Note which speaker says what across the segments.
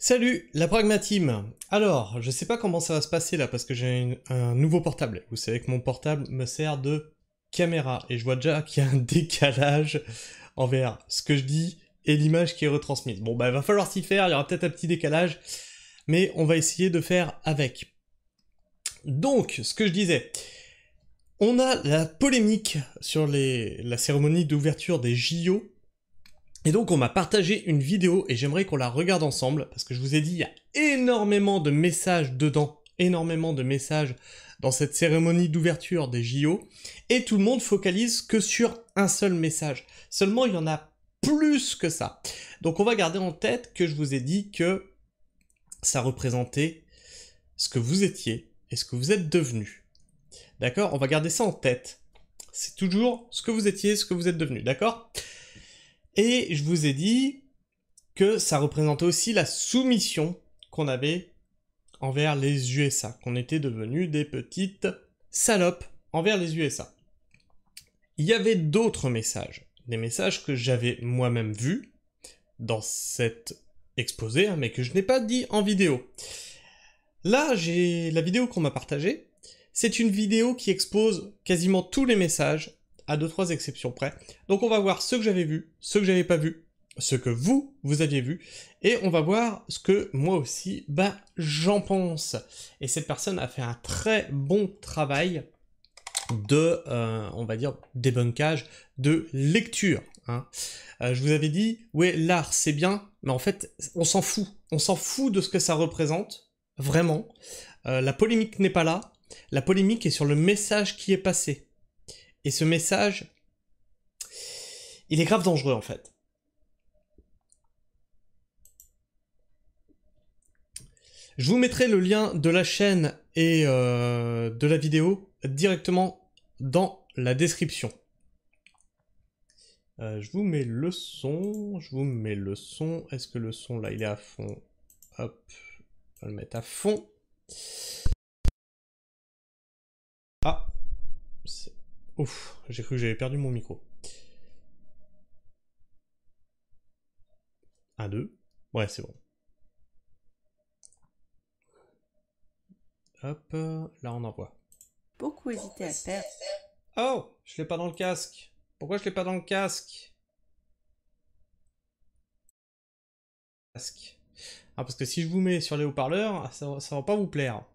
Speaker 1: Salut, la Pragmatime. Alors, je sais pas comment ça va se passer là, parce que j'ai un nouveau portable. Vous savez que mon portable me sert de caméra, et je vois déjà qu'il y a un décalage envers ce que je dis et l'image qui est retransmise. Bon bah il va falloir s'y faire, il y aura peut-être un petit décalage, mais on va essayer de faire avec. Donc, ce que je disais, on a la polémique sur la cérémonie d'ouverture des JO. Et donc on m'a partagé une vidéo et j'aimerais qu'on la regarde ensemble, parce que je vous ai dit, il y a énormément de messages dedans, énormément de messages dans cette cérémonie d'ouverture des JO, et tout le monde focalise que sur un seul message. Seulement il y en a plus que ça. Donc on va garder en tête que je vous ai dit que ça représentait ce que vous étiez et ce que vous êtes devenu. D'accord? On va garder ça en tête. C'est toujours ce que vous étiez, ce que vous êtes devenu, d'accord? Et je vous ai dit que ça représentait aussi la soumission qu'on avait envers les USA, qu'on était devenus des petites salopes envers les USA. Il y avait d'autres messages, des messages que j'avais moi-même vus dans cet exposé, mais que je n'ai pas dit en vidéo. Là, j'ai la vidéo qu'on m'a partagée. C'est une vidéo qui expose quasiment tous les messages, à 2-3 exceptions près. Donc on va voir ce que j'avais vu, ce que j'avais pas vu, ce que vous aviez vu, et on va voir ce que moi aussi, j'en pense. Et cette personne a fait un très bon travail de, on va dire, débunkage, de lecture. Hein. Je vous avais dit, ouais, l'art c'est bien, mais en fait, on s'en fout. On s'en fout de ce que ça représente, vraiment. La polémique n'est pas là. La polémique est sur le message qui est passé. Et ce message, il est grave dangereux en fait. Je vous mettrai le lien de la chaîne et de la vidéo directement dans la description. Je vous mets le son, Est-ce que le son là il est à fond? Hop, on va le mettre à fond. Ah, ouf, j'ai cru que j'avais perdu mon micro. 1, 2. Ouais, c'est bon. Hop, là on envoie.
Speaker 2: Beaucoup hésité à faire.
Speaker 1: Oh, je l'ai pas dans le casque. Pourquoi je l'ai pas dans le casque? Ah, parce que si je vous mets sur les haut-parleurs, ça va pas vous plaire.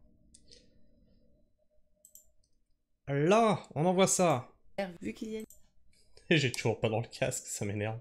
Speaker 1: Là, on envoie ça.
Speaker 2: Vu qu'il y a
Speaker 1: Et j'ai toujours pas dans le casque, ça m'énerve.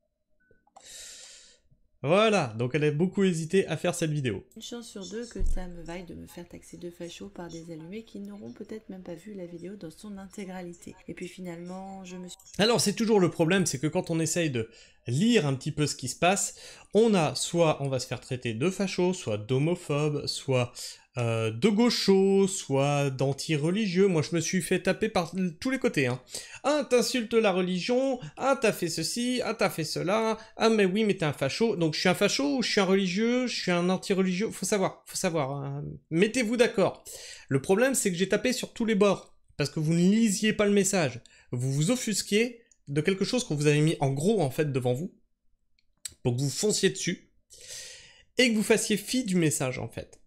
Speaker 1: Voilà, donc elle a beaucoup hésité à faire cette vidéo.
Speaker 2: une chance sur deux que ça me vaille de me faire taxer de facho par des allumés qui n'auront peut-être même pas vu la vidéo dans son intégralité. Et puis finalement, je me suis...
Speaker 1: Alors c'est toujours le problème, c'est que quand on essaye de lire un petit peu ce qui se passe, on a soit on va se faire traiter de facho, soit d'homophobe, soit de gaucho, soit d'anti-religieux. Moi je me suis fait taper par tous les côtés. Hein. Ah t'insultes la religion, ah t'as fait ceci, ah t'as fait cela, ah mais oui mais t'es un facho. Donc je suis un facho ou je suis un religieux, je suis un anti-religieux, faut savoir. Hein. Mettez-vous d'accord. Le problème c'est que j'ai tapé sur tous les bords, parce que vous ne lisiez pas le message. Vous vous offusquiez de quelque chose qu'on vous avait mis en gros en fait devant vous, pour que vous fonciez dessus, et que vous fassiez fi du message en fait.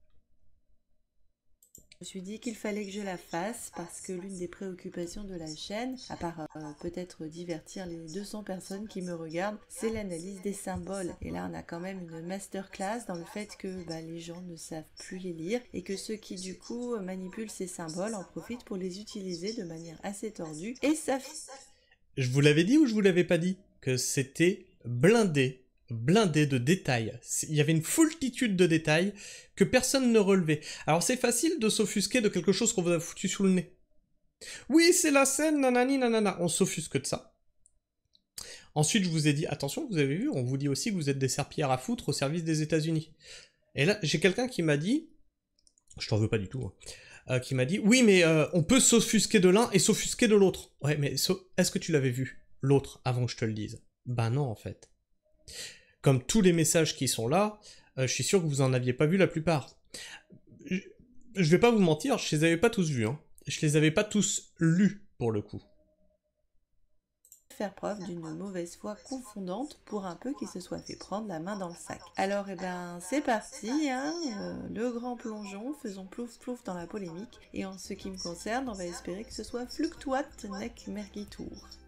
Speaker 2: Je me suis dit qu'il fallait que je la fasse parce que l'une des préoccupations de la chaîne, à part peut-être divertir les 200 personnes qui me regardent, c'est l'analyse des symboles. Et là, on a quand même une masterclass dans le fait que les gens ne savent plus les lire et que ceux qui du coup manipulent ces symboles en profitent pour les utiliser de manière assez tordue. Et ça...
Speaker 1: Je vous l'avais dit ou je vous l'avais pas dit? Que c'était blindé de détails. Il y avait une foultitude de détails que personne ne relevait. Alors c'est facile de s'offusquer de quelque chose qu'on vous a foutu sous le nez. Oui, c'est la scène, nanani, nanana. On s'offusque de ça. Ensuite, je vous ai dit, attention, vous avez vu, on vous dit aussi que vous êtes des serpillères à foutre au service des États-Unis. Et là, j'ai quelqu'un qui m'a dit, je t'en veux pas du tout, qui m'a dit, oui, mais on peut s'offusquer de l'un et s'offusquer de l'autre. Ouais, mais est-ce que tu l'avais vu, l'autre, avant que je te le dise? Ben non, en fait. Comme tous les messages qui sont là, je suis sûr que vous en aviez pas vu la plupart. Je vais pas vous mentir, je les avais pas tous vus, hein. Je les avais pas tous lus, pour le coup.
Speaker 2: faire preuve d'une mauvaise foi confondante pour un peu qu'il se soit fait prendre la main dans le sac. Alors eh ben c'est parti, hein, le grand plongeon, faisons plouf plouf dans la polémique, et en ce qui me concerne, on va espérer que ce soit fluctuat nec mergitur.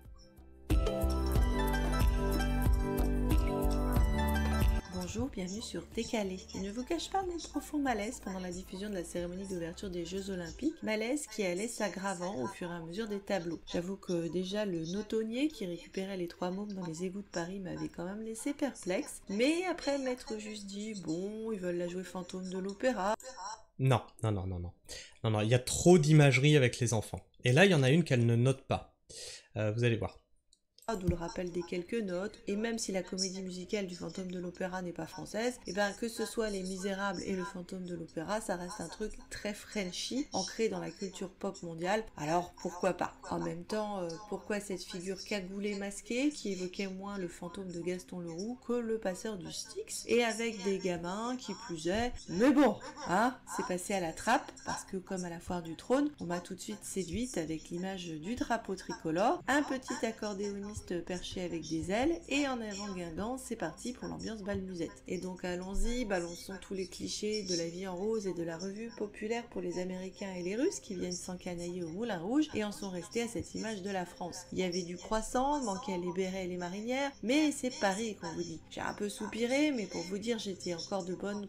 Speaker 2: Bonjour, bienvenue sur Décalé. Je ne vous cache pas mon profond malaise pendant la diffusion de la cérémonie d'ouverture des Jeux Olympiques, malaise qui allait s'aggravant au fur et à mesure des tableaux. J'avoue que déjà le notonnier qui récupérait les 3 mômes dans les égouts de Paris m'avait quand même laissé perplexe, mais après m'être juste dit, bon, ils veulent la jouer fantôme de l'opéra.
Speaker 1: Non, non, non, non, non. Non, non, il y a trop d'imagerie avec les enfants. Et là, il y en a une qu'elle ne note pas. Vous allez voir.
Speaker 2: D'où le rappel des quelques notes, et même si la comédie musicale du fantôme de l'opéra n'est pas française, et ben que ce soit Les Misérables et le fantôme de l'opéra, ça reste un truc très Frenchy, ancré dans la culture pop mondiale, alors pourquoi pas. En même temps, pourquoi cette figure cagoulée masquée qui évoquait moins le fantôme de Gaston Leroux que le passeur du Styx, et avec des gamins qui plus est, mais bon, hein, c'est passé à la trappe, parce que comme à la foire du trône, on m'a tout de suite séduite avec l'image du drapeau tricolore, un petit accordéoniste perché avec des ailes, et en avant Guingamp, c'est parti pour l'ambiance bal-musette. Et donc allons-y, balançons tous les clichés de la vie en rose et de la revue populaire pour les Américains et les Russes qui viennent s'encanailler au Moulin Rouge et en sont restés à cette image de la France. Il y avait du croissant, manquait les bérets et les marinières, mais c'est Paris qu'on vous dit. J'ai un peu soupiré, mais pour vous dire, j'étais encore de bonne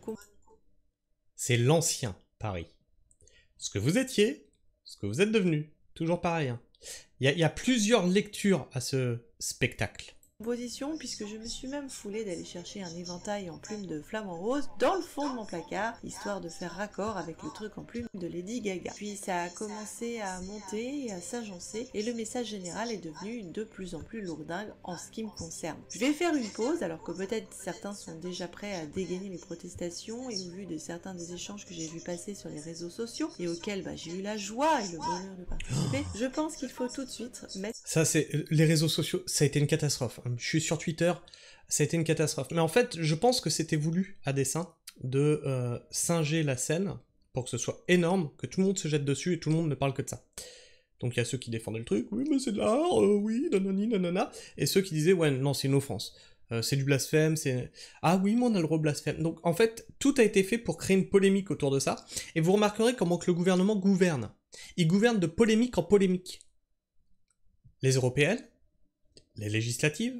Speaker 1: C'est l'ancien Paris. Ce que vous étiez, ce que vous êtes devenu. Toujours pareil, hein. Il y a plusieurs lectures à ce spectacle.
Speaker 2: Position, puisque je me suis même foulée d'aller chercher un éventail en plumes de flamant rose dans le fond de mon placard, histoire de faire raccord avec le truc en plumes de Lady Gaga. Puis ça a commencé à monter et à s'agencer, et le message général est devenu de plus en plus lourdingue en ce qui me concerne. Je vais faire une pause, alors que peut-être certains sont déjà prêts à dégainer les protestations, et au vu de certains des échanges que j'ai vu passer sur les réseaux sociaux, et auxquels j'ai eu la joie et le bonheur de participer, je pense qu'il faut tout de suite mettre...
Speaker 1: Ça, c'est... Les réseaux sociaux, ça a été une catastrophe. Je suis sur Twitter, ça a été une catastrophe. Mais en fait, je pense que c'était voulu à dessein de singer la scène pour que ce soit énorme, que tout le monde se jette dessus et tout le monde ne parle que de ça. Donc il y a ceux qui défendaient le truc, oui mais c'est de l'art, oui, nanani, nanana, et ceux qui disaient, ouais, non, c'est une offense. C'est du blasphème, c'est... Ah oui, mais on a le droit de blasphème. Donc en fait, tout a été fait pour créer une polémique autour de ça, et vous remarquerez comment que le gouvernement gouverne. Il gouverne de polémique en polémique. Les européennes, les législatives,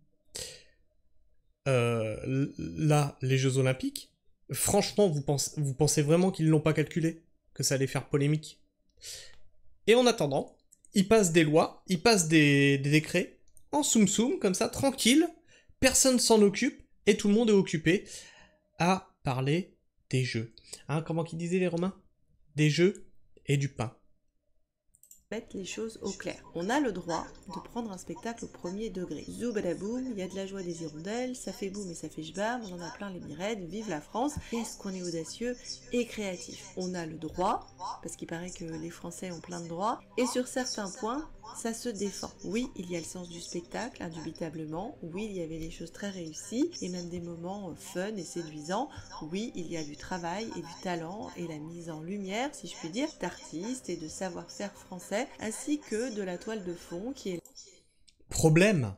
Speaker 1: là, les Jeux Olympiques, franchement, vous pensez vraiment qu'ils l'ont pas calculé? Que ça allait faire polémique? Et en attendant, ils passent des lois, ils passent des décrets, en soum-soum, comme ça, tranquille, personne s'en occupe, et tout le monde est occupé à parler des jeux. Hein, comment qu'ils disaient les Romains? Des jeux et du pain.
Speaker 2: Mettre les choses au clair. On a le droit de prendre un spectacle au premier degré. Zoubadaboum, il y a de la joie des hirondelles, ça fait boum et ça fait jbam, on en a plein les mirettes, vive la France, est-ce qu'on est audacieux et créatif? On a le droit, parce qu'il paraît que les Français ont plein de droits, et sur certains points, ça se défend. Oui, il y a le sens du spectacle, indubitablement. Oui, il y avait des choses très réussies, et même des moments fun et séduisants. Oui, il y a du travail et du talent, et la mise en lumière, si je puis dire, d'artistes et de savoir-faire français, ainsi que de la toile de fond qui est...
Speaker 1: Problème,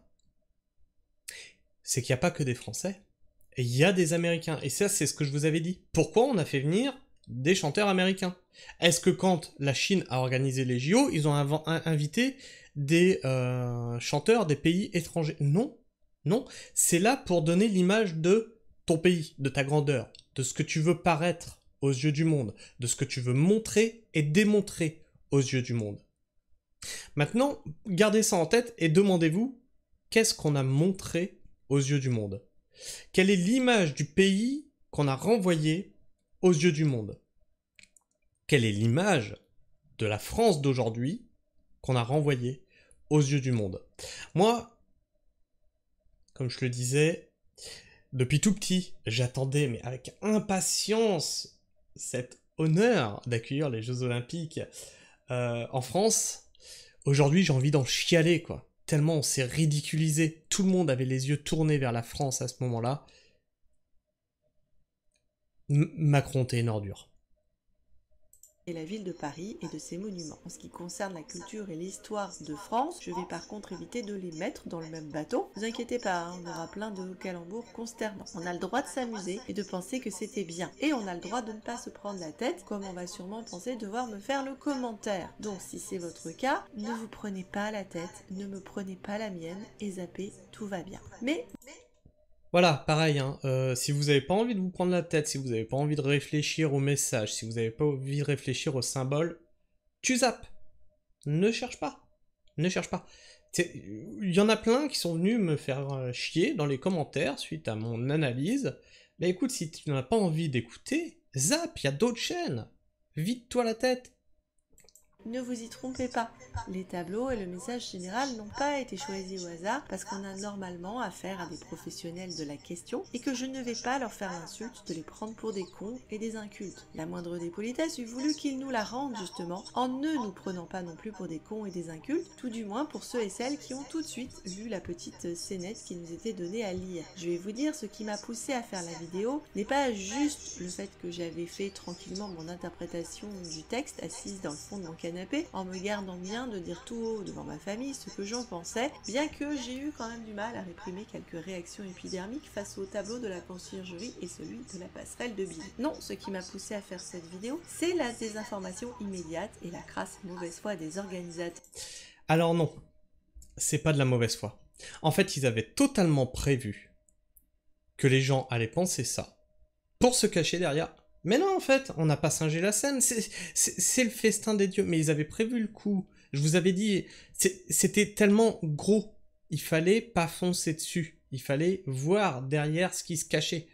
Speaker 1: c'est qu'il n'y a pas que des Français. Il y a des Américains. Et ça, c'est ce que je vous avais dit. Pourquoi on a fait venir des chanteurs américains? Est-ce que quand la Chine a organisé les JO, ils ont invité des chanteurs des pays étrangers? Non, non. C'est là pour donner l'image de ton pays, de ta grandeur, de ce que tu veux paraître aux yeux du monde, de ce que tu veux montrer et démontrer aux yeux du monde. Maintenant, gardez ça en tête et demandez-vous, qu'est-ce qu'on a montré aux yeux du monde? Quelle est l'image du pays qu'on a renvoyé aux yeux du monde? Quelle est l'image de la France d'aujourd'hui qu'on a renvoyée aux yeux du monde? Moi, comme je le disais, depuis tout petit, j'attendais, mais avec impatience, cet honneur d'accueillir les Jeux Olympiques en France. Aujourd'hui, j'ai envie d'en chialer, quoi. Tellement on s'est ridiculisé. Tout le monde avait les yeux tournés vers la France à ce moment-là. Macron, t'es une ordure.
Speaker 2: et la ville de Paris et de ses monuments. En ce qui concerne la culture et l'histoire de France, je vais par contre éviter de les mettre dans le même bateau. Ne vous inquiétez pas, hein, on aura plein de calembours consternants. On a le droit de s'amuser et de penser que c'était bien. Et on a le droit de ne pas se prendre la tête, comme on va sûrement penser devoir me faire le commentaire. Donc si c'est votre cas, ne vous prenez pas la tête, ne me prenez pas la mienne et zappez, tout va bien. Mais
Speaker 1: Voilà, pareil, hein, si vous n'avez pas envie de vous prendre la tête, si vous n'avez pas envie de réfléchir au message, si vous n'avez pas envie de réfléchir au symbole, tu zappes. Ne cherche pas. Ne cherche pas. Il y en a plein qui sont venus me faire chier dans les commentaires suite à mon analyse. Mais écoute, si tu n'as pas envie d'écouter, zappe, il y a d'autres chaînes. Vide-toi la tête.
Speaker 2: ne vous y trompez pas, les tableaux et le message général n'ont pas été choisis au hasard parce qu'on a normalement affaire à des professionnels de la question et que je ne vais pas leur faire l'insulte de les prendre pour des cons et des incultes. La moindre des politesses eût voulu qu'ils nous la rendent justement en ne nous prenant pas non plus pour des cons et des incultes, tout du moins pour ceux et celles qui ont tout de suite lu la petite scénette qui nous était donnée à lire. Je vais vous dire, ce qui m'a poussé à faire la vidéo n'est pas juste le fait que j'avais fait tranquillement mon interprétation du texte assise dans le fond de mon canapé en me gardant bien de dire tout haut devant ma famille ce que j'en pensais, bien que j'ai eu quand même du mal à réprimer quelques réactions épidermiques face au tableau de la conciergerie et celui de la passerelle de Billy. Non, ce qui m'a poussé à faire cette vidéo, c'est la désinformation immédiate et la crasse mauvaise foi des organisateurs.
Speaker 1: Alors non, c'est pas de la mauvaise foi. En fait, ils avaient totalement prévu que les gens allaient penser ça pour se cacher derrière. Mais non, en fait, on n'a pas singé la scène, c'est le festin des dieux. Mais ils avaient prévu le coup. Je vous avais dit, c'était tellement gros. Il fallait pas foncer dessus. Il fallait voir derrière ce qui se cachait.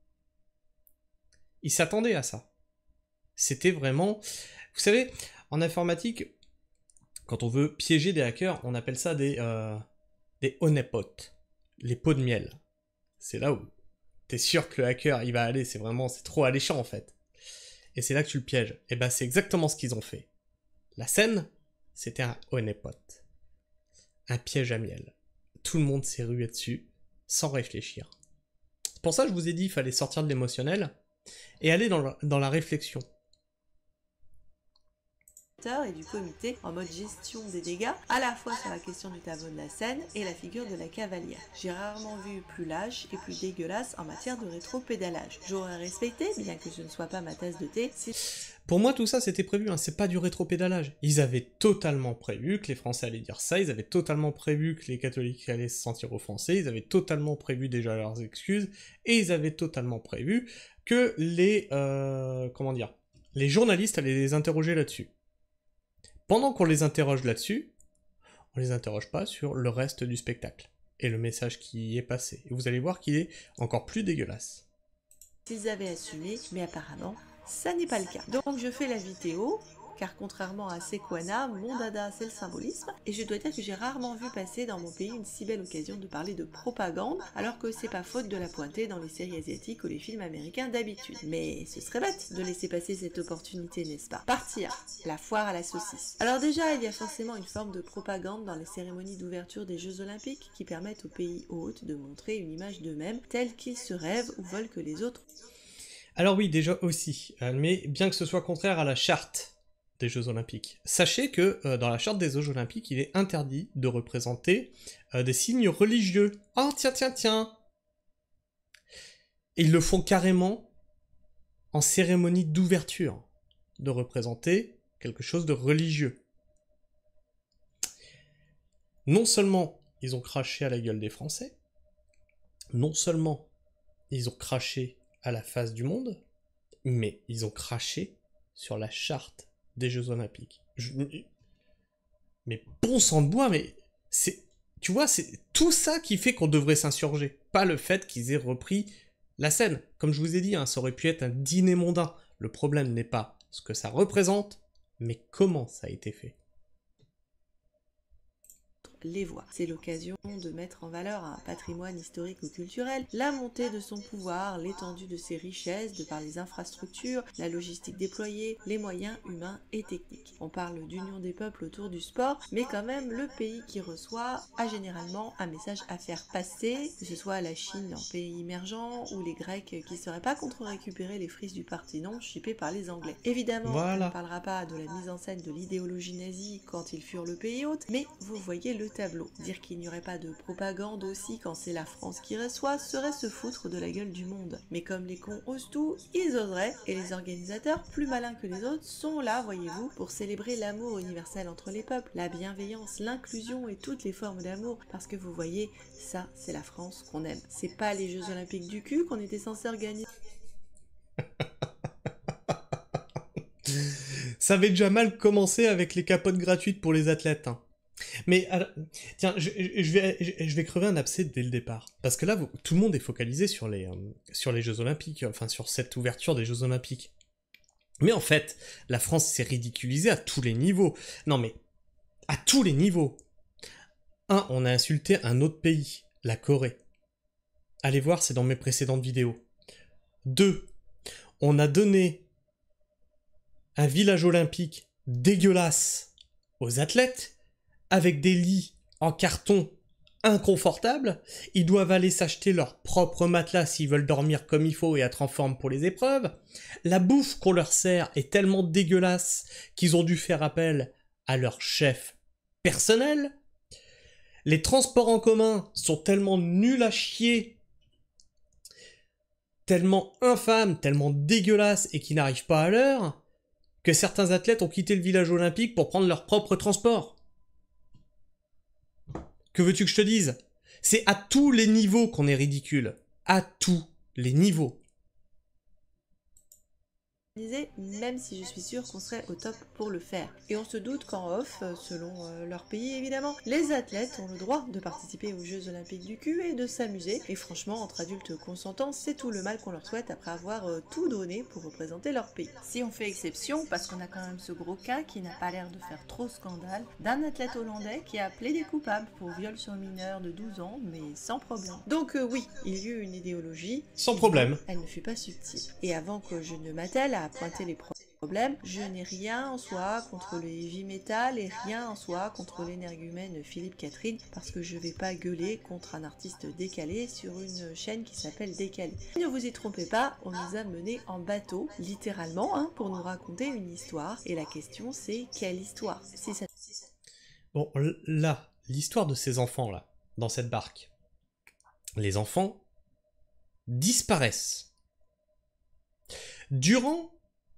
Speaker 1: Ils s'attendaient à ça. C'était vraiment... Vous savez, en informatique, quand on veut piéger des hackers, on appelle ça des honeypots. Les pots de miel. C'est là où t'es sûr que le hacker, il va aller, c'est trop alléchant en fait. Et c'est là que tu le pièges. Et ben c'est exactement ce qu'ils ont fait. La scène, c'était un honeypot. Un piège à miel. Tout le monde s'est rué dessus, sans réfléchir. C'est pour ça que je vous ai dit, il fallait sortir de l'émotionnel, et aller dans la réflexion.
Speaker 2: Et du comité en mode gestion des dégâts, à la fois sur la question du tableau de la scène et la figure de la cavalière. J'ai rarement vu plus lâche et plus dégueulasse en matière de rétro-pédalage. J'aurais respecté, bien que ce ne soit pas ma tasse de thé.
Speaker 1: Pour moi, tout ça, c'était prévu, hein. C'est pas du rétro-pédalage. Ils avaient totalement prévu que les Français allaient dire ça, ils avaient totalement prévu que les catholiques allaient se sentir offensés, ils avaient totalement prévu déjà leurs excuses, et ils avaient totalement prévu que les journalistes allaient les interroger là-dessus. Pendant qu'on les interroge là-dessus, on les interroge pas sur le reste du spectacle et le message qui y est passé. Et vous allez voir qu'il est encore plus dégueulasse.
Speaker 2: Ils avaient assumé, mais apparemment, ça n'est pas le cas. Donc je fais la vidéo, car contrairement à Sequana, mon dada c'est le symbolisme, et je dois dire que j'ai rarement vu passer dans mon pays une si belle occasion de parler de propagande, alors que c'est pas faute de la pointer dans les séries asiatiques ou les films américains d'habitude. Mais ce serait bête de laisser passer cette opportunité, n'est-ce pas? Partir, la foire à la saucisse. Alors déjà, il y a forcément une forme de propagande dans les cérémonies d'ouverture des Jeux Olympiques qui permettent aux pays hôtes de montrer une image d'eux-mêmes telle qu'ils se rêvent ou veulent que les autres...
Speaker 1: Alors oui, déjà aussi, mais bien que ce soit contraire à la charte des Jeux Olympiques. Sachez que dans la charte des Jeux Olympiques, il est interdit de représenter des signes religieux. Oh tiens. Et ils le font carrément en cérémonie d'ouverture, de représenter quelque chose de religieux. Non seulement ils ont craché à la gueule des Français, non seulement ils ont craché à la face du monde, mais ils ont craché sur la charte des Jeux Olympiques. Mais bon sang de bois, mais c'est... Tu vois, c'est tout ça qui fait qu'on devrait s'insurger. Pas le fait qu'ils aient repris la scène. Comme je vous ai dit, hein, ça aurait pu être un dîner mondain. Le problème n'est pas ce que ça représente, mais comment ça a été fait.
Speaker 2: les voit. C'est l'occasion de mettre en valeur un patrimoine historique ou culturel, la montée de son pouvoir, l'étendue de ses richesses, de par les infrastructures, la logistique déployée, les moyens humains et techniques. On parle d'union des peuples autour du sport, mais quand même le pays qui reçoit a généralement un message à faire passer, que ce soit la Chine en pays émergent ou les Grecs qui seraient pas contre récupérer les frises du Parthénon chippées par les Anglais. Évidemment, on ne parlera pas de la mise en scène de l'idéologie nazie quand ils furent le pays hôte, mais vous voyez le tableau. Dire qu'il n'y aurait pas de propagande aussi quand c'est la France qui reçoit serait se foutre de la gueule du monde. Mais comme les cons osent tout, ils oseraient, et les organisateurs, plus malins que les autres, sont là, voyez-vous, pour célébrer l'amour universel entre les peuples, la bienveillance, l'inclusion et toutes les formes d'amour, parce que vous voyez, ça, c'est la France qu'on aime. C'est pas les Jeux Olympiques du cul qu'on était censé organiser.
Speaker 1: Ça avait déjà mal commencé avec les capotes gratuites pour les athlètes. Hein. Mais alors, tiens, je vais crever un abcès dès le départ. Parce que là, tout le monde est focalisé sur les Jeux Olympiques, enfin sur cette ouverture des Jeux Olympiques. Mais en fait, la France s'est ridiculisée à tous les niveaux. Non mais, à tous les niveaux. Un, on a insulté un autre pays, la Corée. Allez voir, c'est dans mes précédentes vidéos. 2, on a donné un village olympique dégueulasse aux athlètes, avec des lits en carton inconfortables. Ils doivent aller s'acheter leur propre matelas s'ils veulent dormir comme il faut et être en forme pour les épreuves. La bouffe qu'on leur sert est tellement dégueulasse qu'ils ont dû faire appel à leur chef personnel. Les transports en commun sont tellement nuls à chier, tellement infâmes, tellement dégueulasses et qui n'arrivent pas à l'heure, que certains athlètes ont quitté le village olympique pour prendre leur propre transport. Que veux-tu que je te dise? C'est à tous les niveaux qu'on est ridicule. À tous les niveaux.
Speaker 2: Même si je suis sûre qu'on serait au top pour le faire. Et on se doute qu'en off, selon leur pays évidemment, les athlètes ont le droit de participer aux Jeux Olympiques du cul et de s'amuser. Et franchement, entre adultes consentants, c'est tout le mal qu'on leur souhaite après avoir tout donné pour représenter leur pays. Si on fait exception, parce qu'on a quand même ce gros cas qui n'a pas l'air de faire trop scandale, d'un athlète hollandais qui a plaidé coupable pour viol sur mineur de 12 ans, mais sans problème. Donc oui, il y eut une idéologie.
Speaker 1: Sans problème.
Speaker 2: Elle ne fut pas subtile. Et avant que je ne m'attelle à pointer les problèmes, je n'ai rien en soi contre le heavy metal et rien en soi contre l'énergumène Philippe Catherine, parce que je vais pas gueuler contre un artiste décalé sur une chaîne qui s'appelle Décalé. Ne vous y trompez pas, on nous a menés en bateau, littéralement, hein, pour nous raconter une histoire, et la question c'est quelle histoire? Si ça...
Speaker 1: Bon, là, l'histoire de ces enfants-là, dans cette barque. Les enfants disparaissent. Durant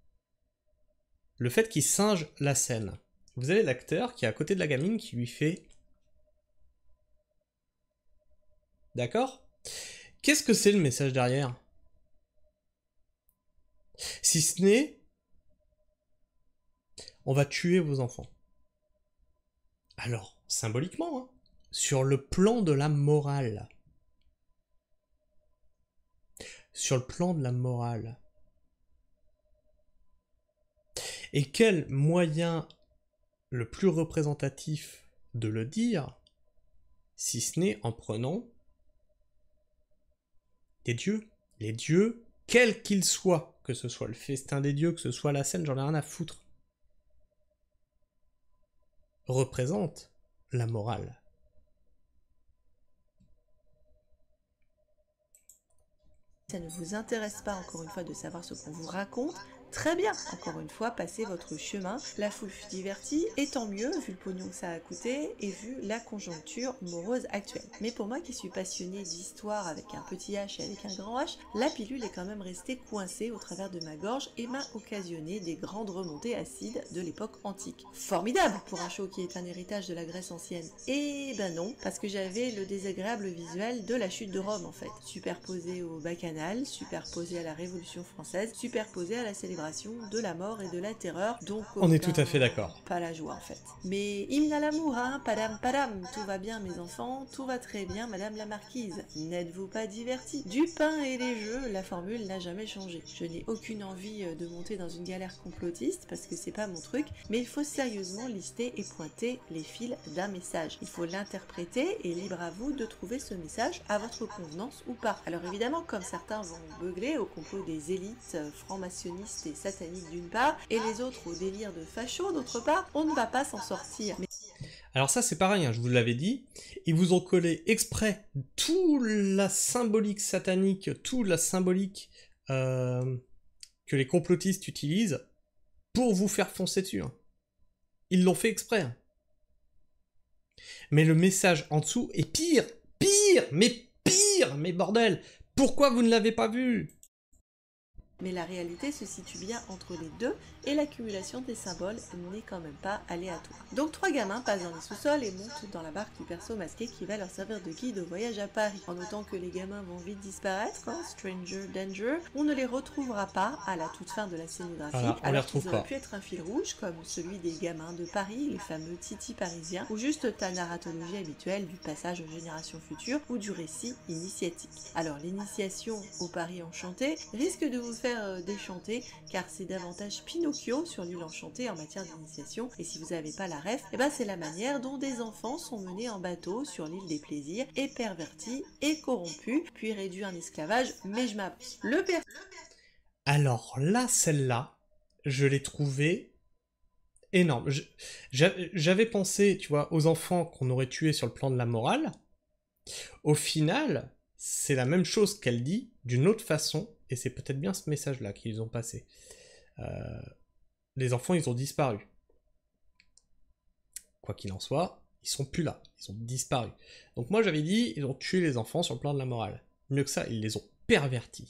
Speaker 1: le fait qu'il singe la scène, vous avez l'acteur qui est à côté de la gamine qui lui fait... D'accord? Qu'est-ce que c'est le message derrière? Si ce n'est... on va tuer vos enfants. Alors, symboliquement, hein, sur le plan de la morale. Sur le plan de la morale. Et quel moyen le plus représentatif de le dire, si ce n'est en prenant des dieux. Les dieux, quels qu'ils soient, que ce soit le festin des dieux, que ce soit la scène, j'en ai rien à foutre, représentent la morale.
Speaker 2: Ça ne vous intéresse pas encore une fois de savoir ce qu'on vous raconte, très bien, encore une fois, passez votre chemin, la foule fut divertie, et tant mieux, vu le pognon que ça a coûté, et vu la conjoncture morose actuelle. Mais pour moi qui suis passionnée d'histoire avec un petit H et avec un grand H, la pilule est quand même restée coincée au travers de ma gorge et m'a occasionné des grandes remontées acides de l'époque antique. Formidable pour un show qui est un héritage de la Grèce ancienne. Et ben non, parce que j'avais le désagréable visuel de la chute de Rome en fait, superposé au bacchanal, superposé à la Révolution française, superposé à la célébration célébration de la mort et de la terreur, donc
Speaker 1: On est tout à fait d'accord.
Speaker 2: pas la joie en fait. Mais hymne à l'amour, hein, padam padam, tout va bien mes enfants, tout va très bien madame la marquise, n'êtes-vous pas divertis? Du pain et des jeux, la formule n'a jamais changé. Je n'ai aucune envie de monter dans une galère complotiste parce que c'est pas mon truc, mais il faut sérieusement lister et pointer les fils d'un message. Il faut l'interpréter et libre à vous de trouver ce message à votre convenance ou pas. Alors évidemment, comme certains vont beugler au complot des élites franc-maçonnistes et sataniques d'une part, et les autres au délire de facho d'autre part, on ne va pas s'en sortir. Mais...
Speaker 1: Alors ça c'est pareil, hein, je vous l'avais dit, ils vous ont collé exprès toute la symbolique satanique, toute la symbolique que les complotistes utilisent pour vous faire foncer dessus. Hein. Ils l'ont fait exprès. Hein. Mais le message en dessous est pire, mais bordel, pourquoi vous ne l'avez pas vu ?
Speaker 2: Mais la réalité se situe bien entre les deux et l'accumulation des symboles n'est quand même pas aléatoire. Donc 3 gamins passent dans les sous-sols et montent dans la barque du perso masqué qui va leur servir de guide au voyage à Paris. En notant que les gamins vont vite disparaître, hein, Stranger Danger, on ne les retrouvera pas à la toute fin de la scénographie, alors qu'ils auraient pu être un fil rouge comme celui des gamins de Paris, les fameux Titi parisiens, ou juste ta narratologie habituelle du passage aux générations futures ou du récit initiatique. Alors l'initiation au Paris enchanté risque de vous faire déchanter car c'est davantage Pinocchio sur l'île enchantée en matière d'initiation et si vous n'avez pas la ref, eh ben c'est la manière dont des enfants sont menés en bateau sur l'île des plaisirs et pervertis et corrompus puis réduits en esclavage, mais je m'avance.
Speaker 1: Alors là, celle-là, je l'ai trouvée énorme. J'avais pensé, tu vois, aux enfants qu'on aurait tués sur le plan de la morale. Au final, c'est la même chose qu'elle dit d'une autre façon. Et c'est peut-être bien ce message-là qu'ils ont passé. Les enfants, ils ont disparu. Quoi qu'il en soit, ils sont plus là. Ils ont disparu. Donc moi, j'avais dit, ils ont tué les enfants sur le plan de la morale. Mieux que ça, ils les ont pervertis.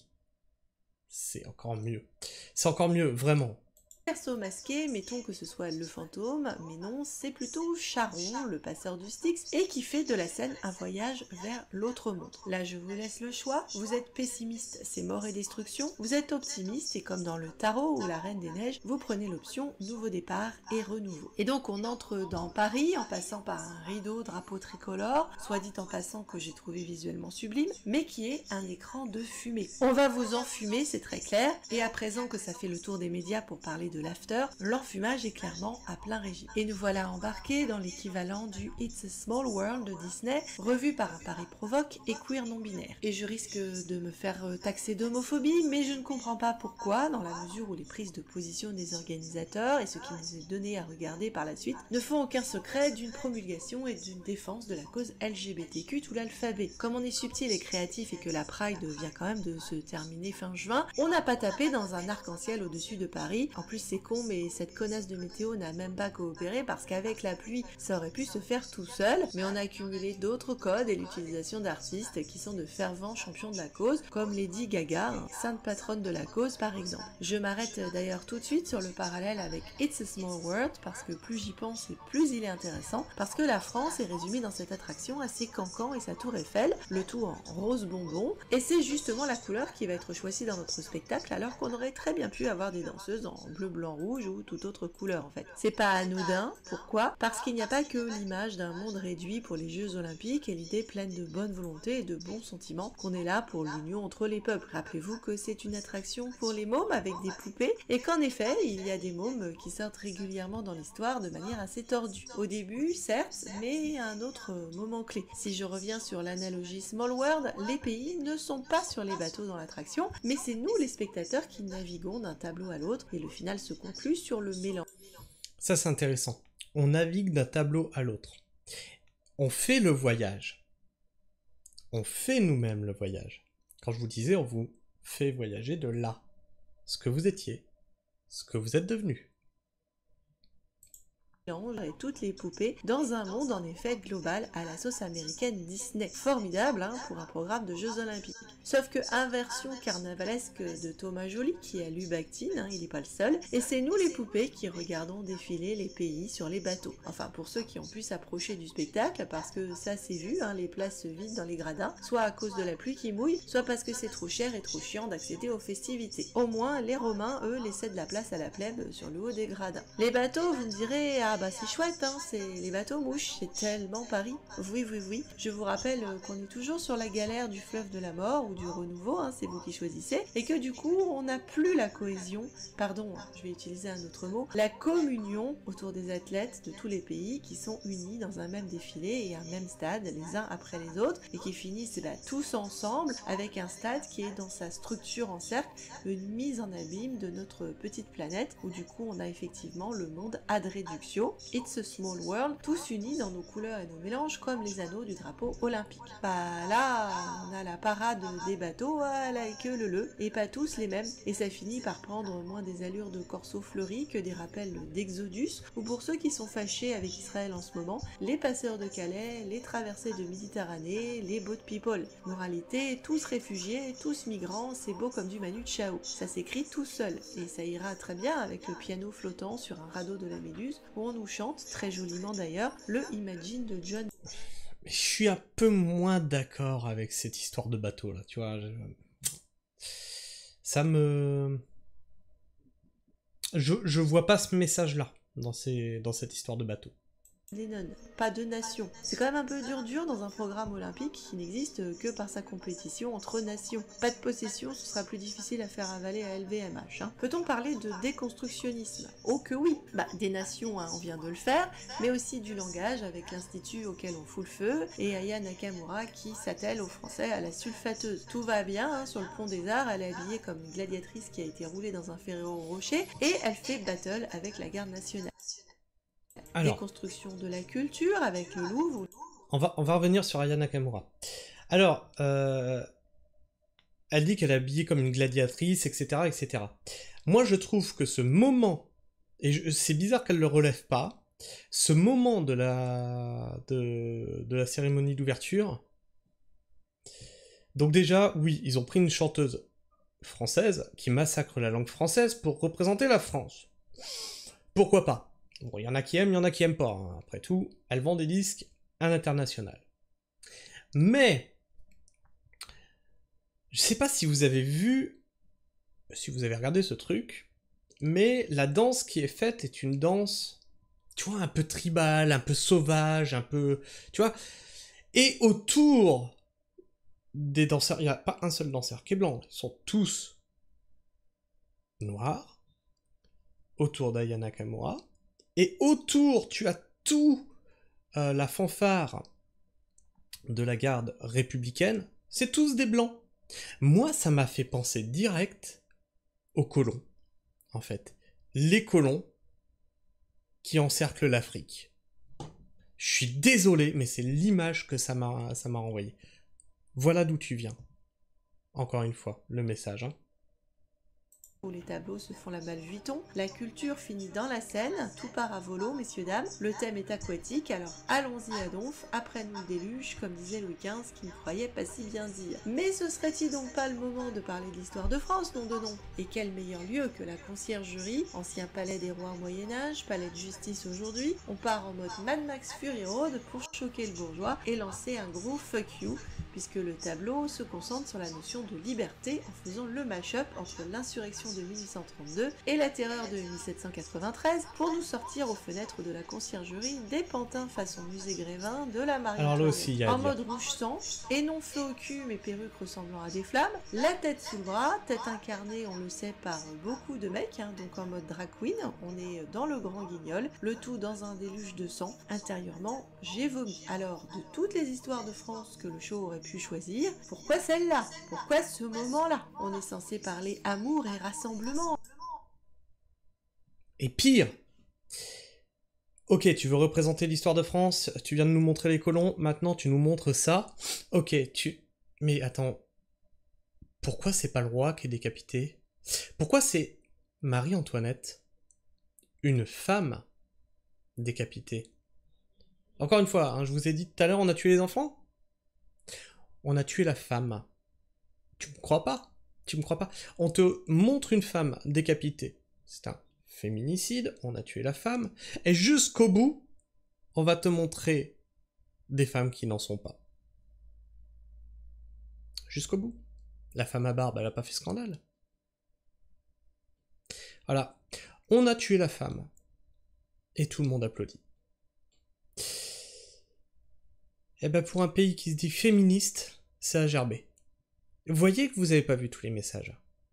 Speaker 1: C'est encore mieux. C'est encore mieux, vraiment.
Speaker 2: Perso masqué, mettons que ce soit le fantôme, mais non, c'est plutôt Charon, le passeur du Styx, et qui fait de la scène un voyage vers l'autre monde. Là, je vous laisse le choix. Vous êtes pessimiste, c'est mort et destruction. Vous êtes optimiste, et comme dans le tarot ou la Reine des Neiges, vous prenez l'option nouveau départ et renouveau. Et donc, on entre dans Paris en passant par un rideau drapeau tricolore, soit dit en passant que j'ai trouvé visuellement sublime, mais qui est un écran de fumée. On va vous enfumer, c'est très clair, et à présent que ça fait le tour des médias pour parler de l'after, l'enfumage est clairement à plein régime. Et nous voilà embarqués dans l'équivalent du It's a Small World de Disney, revu par un pari provoque et queer non-binaire. Et je risque de me faire taxer d'homophobie, mais je ne comprends pas pourquoi, dans la mesure où les prises de position des organisateurs et ce qui nous est donné à regarder par la suite ne font aucun secret d'une promulgation et d'une défense de la cause LGBTQ tout l'alphabet. Comme on est subtil et créatif et que la Pride vient quand même de se terminer fin juin, on n'a pas tapé dans un arc-en-ciel au-dessus de Paris. En plus c'est con, mais cette connasse de météo n'a même pas coopéré parce qu'avec la pluie, ça aurait pu se faire tout seul, mais on a accumulé d'autres codes et l'utilisation d'artistes qui sont de fervents champions de la cause, comme Lady Gaga, sainte patronne de la cause par exemple. Je m'arrête d'ailleurs tout de suite sur le parallèle avec It's a Small World parce que plus j'y pense et plus il est intéressant, parce que la France est résumée dans cette attraction à ses cancans et sa tour Eiffel, le tout en rose bonbon, et c'est justement la couleur qui va être choisie dans notre spectacle alors qu'on aurait très bien pu avoir des danseuses en bleu, blanc, rouge ou toute autre couleur en fait. C'est pas anodin, pourquoi? Parce qu'il n'y a pas que l'image d'un monde réduit pour les Jeux Olympiques et l'idée pleine de bonne volonté et de bons sentiments qu'on est là pour l'union entre les peuples. Rappelez-vous que c'est une attraction pour les mômes avec des poupées et qu'en effet, il y a des mômes qui sortent régulièrement dans l'histoire de manière assez tordue. Au début, certes, mais à un autre moment clé. Si je reviens sur l'analogie Small World, les pays ne sont pas sur les bateaux dans l'attraction, mais c'est nous les spectateurs qui naviguons d'un tableau à l'autre et le final se conclut sur le mélange.
Speaker 1: Ça c'est intéressant. On navigue d'un tableau à l'autre. On fait le voyage. On fait nous-mêmes le voyage. Quand je vous disais, on vous fait voyager de là. Ce que vous étiez. Ce que vous êtes devenu.
Speaker 2: et toutes les poupées dans un monde en effet global à la sauce américaine Disney. Formidable hein, pour un programme de Jeux Olympiques. Sauf que inversion carnavalesque de Thomas Joly qui a lu Bakhtin, hein, il n'est pas le seul, et c'est nous les poupées qui regardons défiler les pays sur les bateaux. Enfin pour ceux qui ont pu s'approcher du spectacle, parce que ça c'est vu, hein, les places se vident dans les gradins, soit à cause de la pluie qui mouille, soit parce que c'est trop cher et trop chiant d'accéder aux festivités. Au moins les Romains, eux, laissaient de la place à la plèbe sur le haut des gradins. Les bateaux, vous me direz, ah bah c'est chouette, hein, c'est les bateaux mouches, c'est tellement Paris. Oui, oui, oui. Je vous rappelle qu'on est toujours sur la galère du fleuve de la mort ou du renouveau, hein, c'est vous qui choisissez, et que du coup, on n'a plus la cohésion, pardon, je vais utiliser un autre mot, la communion autour des athlètes de tous les pays qui sont unis dans un même défilé et un même stade, les uns après les autres, et qui finissent tous ensemble avec un stade qui est dans sa structure en cercle, une mise en abîme de notre petite planète, où du coup, on a effectivement le monde ad reductio, It's a Small World, tous unis dans nos couleurs et nos mélanges comme les anneaux du drapeau olympique. Bah là, on a la parade des bateaux à la queue leu et pas tous les mêmes, et ça finit par prendre moins des allures de corso fleuri que des rappels d'Exodus, ou pour ceux qui sont fâchés avec Israël en ce moment, les passeurs de Calais, les traversées de Méditerranée, les boat people. Moralité, tous réfugiés, tous migrants, c'est beau comme du Manu Chao. Ça s'écrit tout seul, et ça ira très bien avec le piano flottant sur un radeau de la Méduse, où on nous chante, très joliment d'ailleurs, le Imagine de John.
Speaker 1: Je suis un peu moins d'accord avec cette histoire de bateau là, tu vois. Ça me... Je vois pas ce message-là dans cette histoire de bateau.
Speaker 2: Lennon, pas de nation. C'est quand même un peu dur dans un programme olympique qui n'existe que par sa compétition entre nations. Pas de possession, ce sera plus difficile à faire avaler à LVMH. Hein. Peut-on parler de déconstructionnisme? Oh que oui. Bah des nations, hein, on vient de le faire, mais aussi du langage avec l'institut auquel on fout le feu et Aya Nakamura qui s'attelle aux Français à la sulfateuse. Tout va bien, hein, sur le pont des Arts, elle est habillée comme une gladiatrice qui a été roulée dans un Ferrero Rocher et elle fait battle avec la garde nationale.
Speaker 1: Alors,
Speaker 2: déconstruction de la culture avec le Louvre.
Speaker 1: on va revenir sur Aya Nakamura. Alors, elle dit qu'elle est habillée comme une gladiatrice, etc., etc. Moi, je trouve que ce moment, et c'est bizarre qu'elle le relève pas, ce moment de la cérémonie d'ouverture. Donc déjà, oui, ils ont pris une chanteuse française qui massacre la langue française pour représenter la France. Pourquoi pas? Bon, il y en a qui aiment, il y en a qui aiment pas. Hein. Après tout, elle vend des disques à l'international. Mais, je sais pas si vous avez vu, si vous avez regardé ce truc, mais la danse qui est faite est une danse, tu vois, un peu tribale, un peu sauvage, un peu, tu vois. Et autour des danseurs, il n'y a pas un seul danseur qui est blanc, ils sont tous noirs, autour d'Aya Nakamura. Et autour, tu as tout la fanfare de la garde républicaine, c'est tous des blancs. Moi, ça m'a fait penser direct aux colons, en fait. Les colons qui encerclent l'Afrique. Je suis désolé, mais c'est l'image que ça m'a envoyé. Voilà d'où tu viens. Encore une fois, le message, hein.
Speaker 2: Où les tableaux se font la balle Vuitton. La culture finit dans la scène, tout part à volo, messieurs, dames. Le thème est aquatique, alors allons-y à donf, après nous le déluge, comme disait Louis XV, qui ne croyait pas si bien dire. Mais ce serait-il donc pas le moment de parler de l'histoire de France, nom de nom? Et quel meilleur lieu que la conciergerie, ancien palais des rois au Moyen-Âge, palais de justice aujourd'hui? On part en mode Mad Max Fury Road pour choquer le bourgeois et lancer un gros fuck you, puisque le tableau se concentre sur la notion de liberté en faisant le mash-up entre l'insurrection de 1832 et la terreur de 1793 pour nous sortir aux fenêtres de la conciergerie des pantins façon musée Grévin de la Marie
Speaker 1: Alors là aussi, il y a
Speaker 2: en mode rouge sang et non feu au cul mais perruque ressemblant à des flammes, la tête sous le bras, tête incarnée on le sait par beaucoup de mecs, hein, donc en mode drag queen, on est dans le grand guignol, le tout dans un déluge de sang, intérieurement j'ai vomi. Alors de toutes les histoires de France que le show aurait pu choisir, pourquoi celle-là? Pourquoi ce moment-là? On est censé parler amour et rassemblement.
Speaker 1: Et pire, ok, tu veux représenter l'histoire de France, tu viens de nous montrer les colons, maintenant tu nous montres ça. Ok, mais attends, pourquoi c'est pas le roi qui est décapité? Pourquoi c'est Marie-Antoinette, une femme, décapités. Encore une fois, hein, je vous ai dit tout à l'heure, on a tué les enfants? On a tué la femme. Tu me crois pas? Tu me crois pas? On te montre une femme décapitée. C'est un féminicide, on a tué la femme. Et jusqu'au bout, on va te montrer des femmes qui n'en sont pas. Jusqu'au bout. La femme à barbe, elle a pas fait scandale. Voilà. On a tué la femme. Et tout le monde applaudit. Et ben pour un pays qui se dit féministe, ça a gerbé. Vous voyez que vous avez pas vu tous les messages.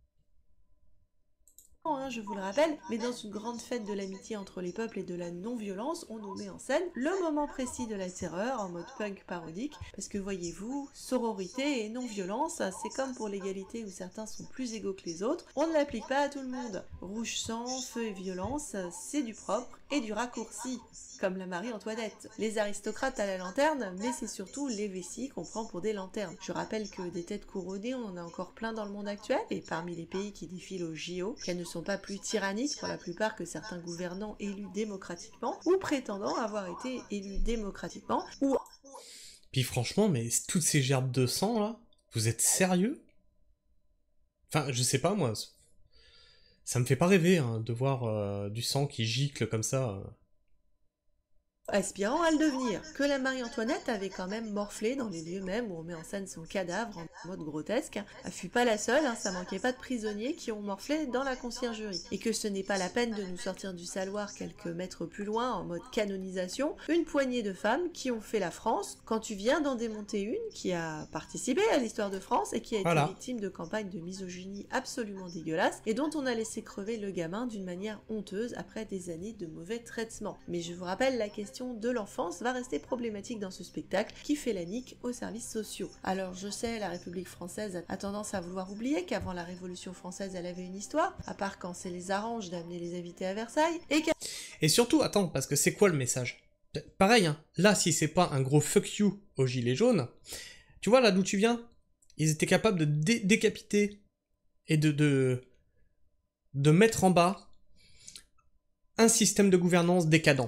Speaker 2: Hein, je vous le rappelle, mais dans une grande fête de l'amitié entre les peuples et de la non-violence, on nous met en scène le moment précis de la terreur en mode punk parodique, parce que voyez-vous, sororité et non-violence, c'est comme pour l'égalité où certains sont plus égaux que les autres, on ne l'applique pas à tout le monde. Rouge sang, feu et violence, c'est du propre et du raccourci, comme la Marie-Antoinette. Les aristocrates à la lanterne, mais c'est surtout les vessies qu'on prend pour des lanternes. Je rappelle que des têtes couronnées, on en a encore plein dans le monde actuel, et parmi les pays qui défilent au JO, qu'elles ne sont pas plus tyranniques pour la plupart que certains gouvernants élus démocratiquement, ou prétendant avoir été élus démocratiquement, ou...
Speaker 1: Puis franchement, mais toutes ces gerbes de sang, là, vous êtes sérieux? Enfin, je sais pas, moi, ça me fait pas rêver, hein, de voir du sang qui gicle comme ça.
Speaker 2: Aspirant à le devenir, que la Marie-Antoinette avait quand même morflé dans les lieux mêmes où on met en scène son cadavre en mode grotesque. Elle fut pas la seule, ça manquait pas de prisonniers qui ont morflé dans la conciergerie. Et que ce n'est pas la peine de nous sortir du saloir quelques mètres plus loin en mode canonisation, une poignée de femmes qui ont fait la France, quand tu viens d'en démonter une qui a participé à l'histoire de France et qui a été victime de campagnes de misogynie absolument dégueulasses et dont on a laissé crever le gamin d'une manière honteuse après des années de mauvais traitements. Mais je vous rappelle la question de l'enfance va rester problématique dans ce spectacle qui fait la nique aux services sociaux. Alors je sais, la République française a tendance à vouloir oublier qu'avant la Révolution française elle avait une histoire, à part quand c'est les arrange d'amener les invités à Versailles,
Speaker 1: et surtout, attends, parce que c'est quoi le message? Pareil, hein, là si c'est pas un gros fuck you aux gilets jaunes, tu vois là d'où tu viens? Ils étaient capables de décapiter et de mettre en bas un système de gouvernance décadent.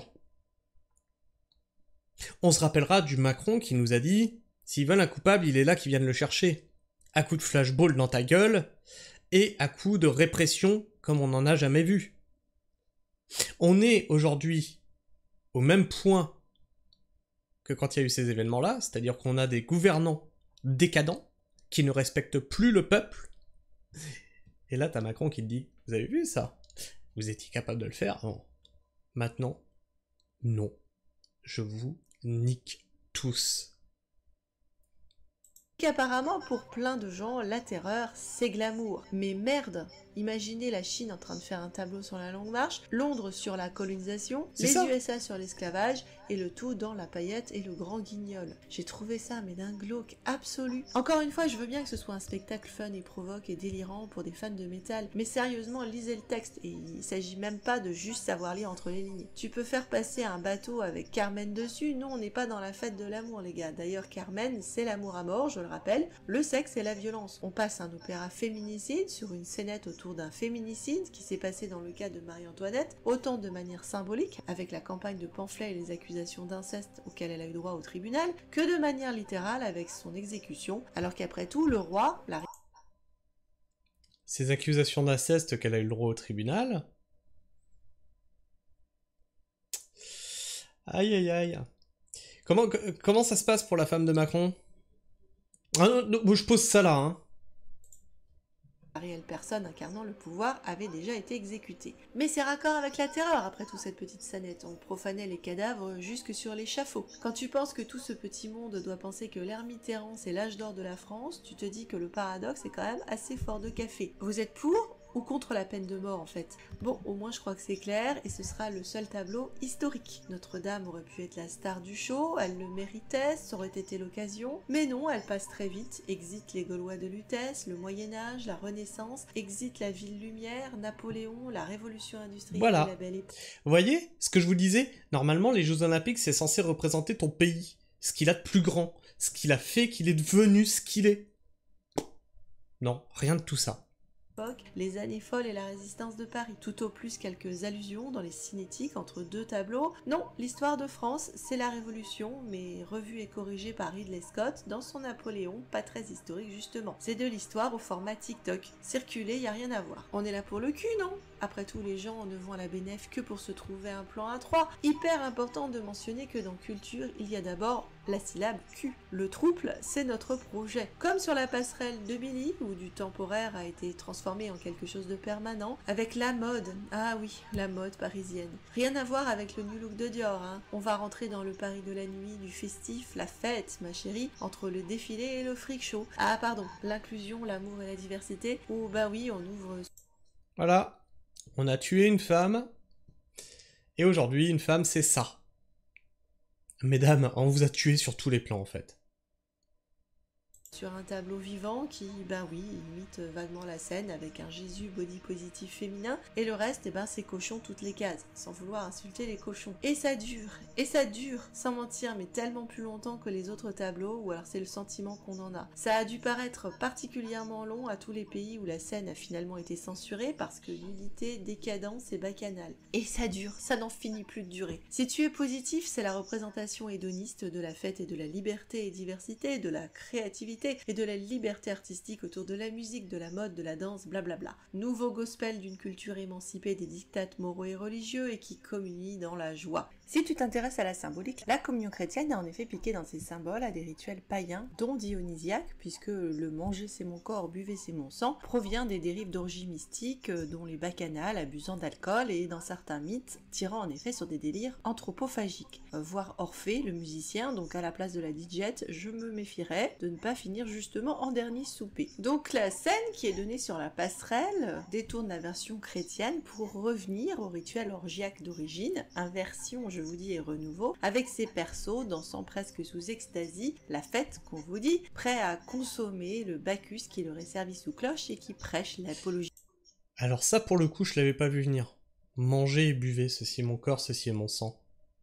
Speaker 1: On se rappellera du Macron qui nous a dit « S'ils veulent un coupable, il est là qui viennent le chercher. » À coup de flashball dans ta gueule, et à coup de répression comme on n'en a jamais vu. On est aujourd'hui au même point que quand il y a eu ces événements-là, c'est-à-dire qu'on a des gouvernants décadents qui ne respectent plus le peuple. Et là, t'as Macron qui te dit « Vous avez vu ça? Vous étiez capable de le faire? Non. Maintenant, non. Je vous nique tous. »
Speaker 2: Qu'apparemment, pour plein de gens, la terreur, c'est glamour. Mais merde, imaginez la Chine en train de faire un tableau sur la Longue Marche, Londres sur la colonisation, les USA sur l'esclavage, et le tout dans la paillette et le grand guignol. J'ai trouvé ça, mais d'un glauque absolu. Encore une fois, je veux bien que ce soit un spectacle fun et provoque et délirant pour des fans de métal, mais sérieusement, lisez le texte, et il s'agit même pas de juste savoir lire entre les lignes. Tu peux faire passer un bateau avec Carmen dessus, nous on n'est pas dans la fête de l'amour les gars. D'ailleurs Carmen, c'est l'amour à mort, je le rappelle, le sexe et la violence. On passe un opéra féminicide sur une scénette autour d'un féminicide qui s'est passé dans le cas de Marie-Antoinette, autant de manière symbolique, avec la campagne de pamphlets et les accusations d'inceste auxquelles elle a eu droit au tribunal, que de manière littérale avec son exécution, alors qu'après tout, le roi,
Speaker 1: Ces accusations d'inceste qu'elle a eu le droit au tribunal. Aïe aïe aïe. Comment ça se passe pour la femme de Macron? Ah non, je pose ça là, hein.
Speaker 2: La réelle personne incarnant le pouvoir avait déjà été exécutée. Mais c'est raccord avec la terreur après toute cette petite scénette. On profanait les cadavres jusque sur l'échafaud. Quand tu penses que tout ce petit monde doit penser que l'ère Mitterrand c'est l'âge d'or de la France, tu te dis que le paradoxe est quand même assez fort de café. Vous êtes pour ou contre la peine de mort en fait? Bon, au moins je crois que c'est clair et ce sera le seul tableau historique. Notre-Dame aurait pu être la star du show, elle le méritait, ça aurait été l'occasion, mais non, elle passe très vite, exit les Gaulois de Lutèce, le Moyen-Âge, la Renaissance, exit la Ville Lumière, Napoléon, la Révolution industrielle
Speaker 1: voilà.
Speaker 2: Et la Belle Époque.
Speaker 1: Vous voyez ce que je vous disais? Normalement, les Jeux Olympiques, c'est censé représenter ton pays, ce qu'il a de plus grand, ce qu'il a fait qu'il est devenu ce qu'il est. Non, rien de tout ça.
Speaker 2: les années folles et la résistance de Paris. Tout au plus quelques allusions dans les cinétiques entre deux tableaux. Non, l'histoire de France, c'est la Révolution, mais revue et corrigée par Ridley Scott dans son Napoléon, pas très historique justement. C'est de l'histoire au format TikTok. Circuler, y a rien à voir. On est là pour le cul, non? Après tout, les gens ne vont à la bénéf que pour se trouver un plan A3. Hyper important de mentionner que dans culture, il y a d'abord la syllabe Q. Le trouble, c'est notre projet. Comme sur la passerelle de Billy, où du temporaire a été transformé en quelque chose de permanent, avec la mode. Ah oui, la mode parisienne. Rien à voir avec le new look de Dior, hein. On va rentrer dans le Paris de la nuit, du festif, la fête, ma chérie, entre le défilé et le freak show. Ah pardon, l'inclusion, l'amour et la diversité, ou bah oui, on ouvre...
Speaker 1: Voilà, on a tué une femme, et aujourd'hui, une femme, c'est ça. Mesdames, on vous a tué sur tous les plans, en fait.
Speaker 2: Sur un tableau vivant qui, ben oui, imite vaguement la scène avec un Jésus body positif féminin, et le reste, c'est cochon toutes les cases, sans vouloir insulter les cochons. Et ça dure, sans mentir, mais tellement plus longtemps que les autres tableaux, ou alors c'est le sentiment qu'on en a. Ça a dû paraître particulièrement long à tous les pays où la scène a finalement été censurée, parce que nudité, décadence et bacchanal. Et ça dure, ça n'en finit plus de durer. Si tu es positif, c'est la représentation hédoniste de la fête et de la liberté et diversité, de la créativité, et de la liberté artistique autour de la musique, de la mode, de la danse, blablabla. Nouveau gospel d'une culture émancipée des dictates moraux et religieux et qui communie dans la joie. Si tu t'intéresses à la symbolique, la communion chrétienne a en effet piqué dans ses symboles à des rituels païens, dont dionysiaques, puisque le manger c'est mon corps, buvez c'est mon sang, provient des dérives d'orgies mystiques, dont les bacchanales abusant d'alcool et dans certains mythes, tirant en effet sur des délires anthropophagiques. Voir Orphée, le musicien, donc à la place de la DJ, je me méfierais de ne pas finir justement en dernier souper. Donc la scène qui est donnée sur la passerelle détourne la version chrétienne pour revenir au rituel orgiaque d'origine, inversion je vous dis et renouveau, avec ses persos dansant presque sous extasie, la fête qu'on vous dit, prêt à consommer le Bacchus qui leur est servi sous cloche et qui prêche l'apologie.
Speaker 1: Alors ça pour le coup je l'avais pas vu venir. Mangez et buvez, ceci est mon corps, ceci est mon sang.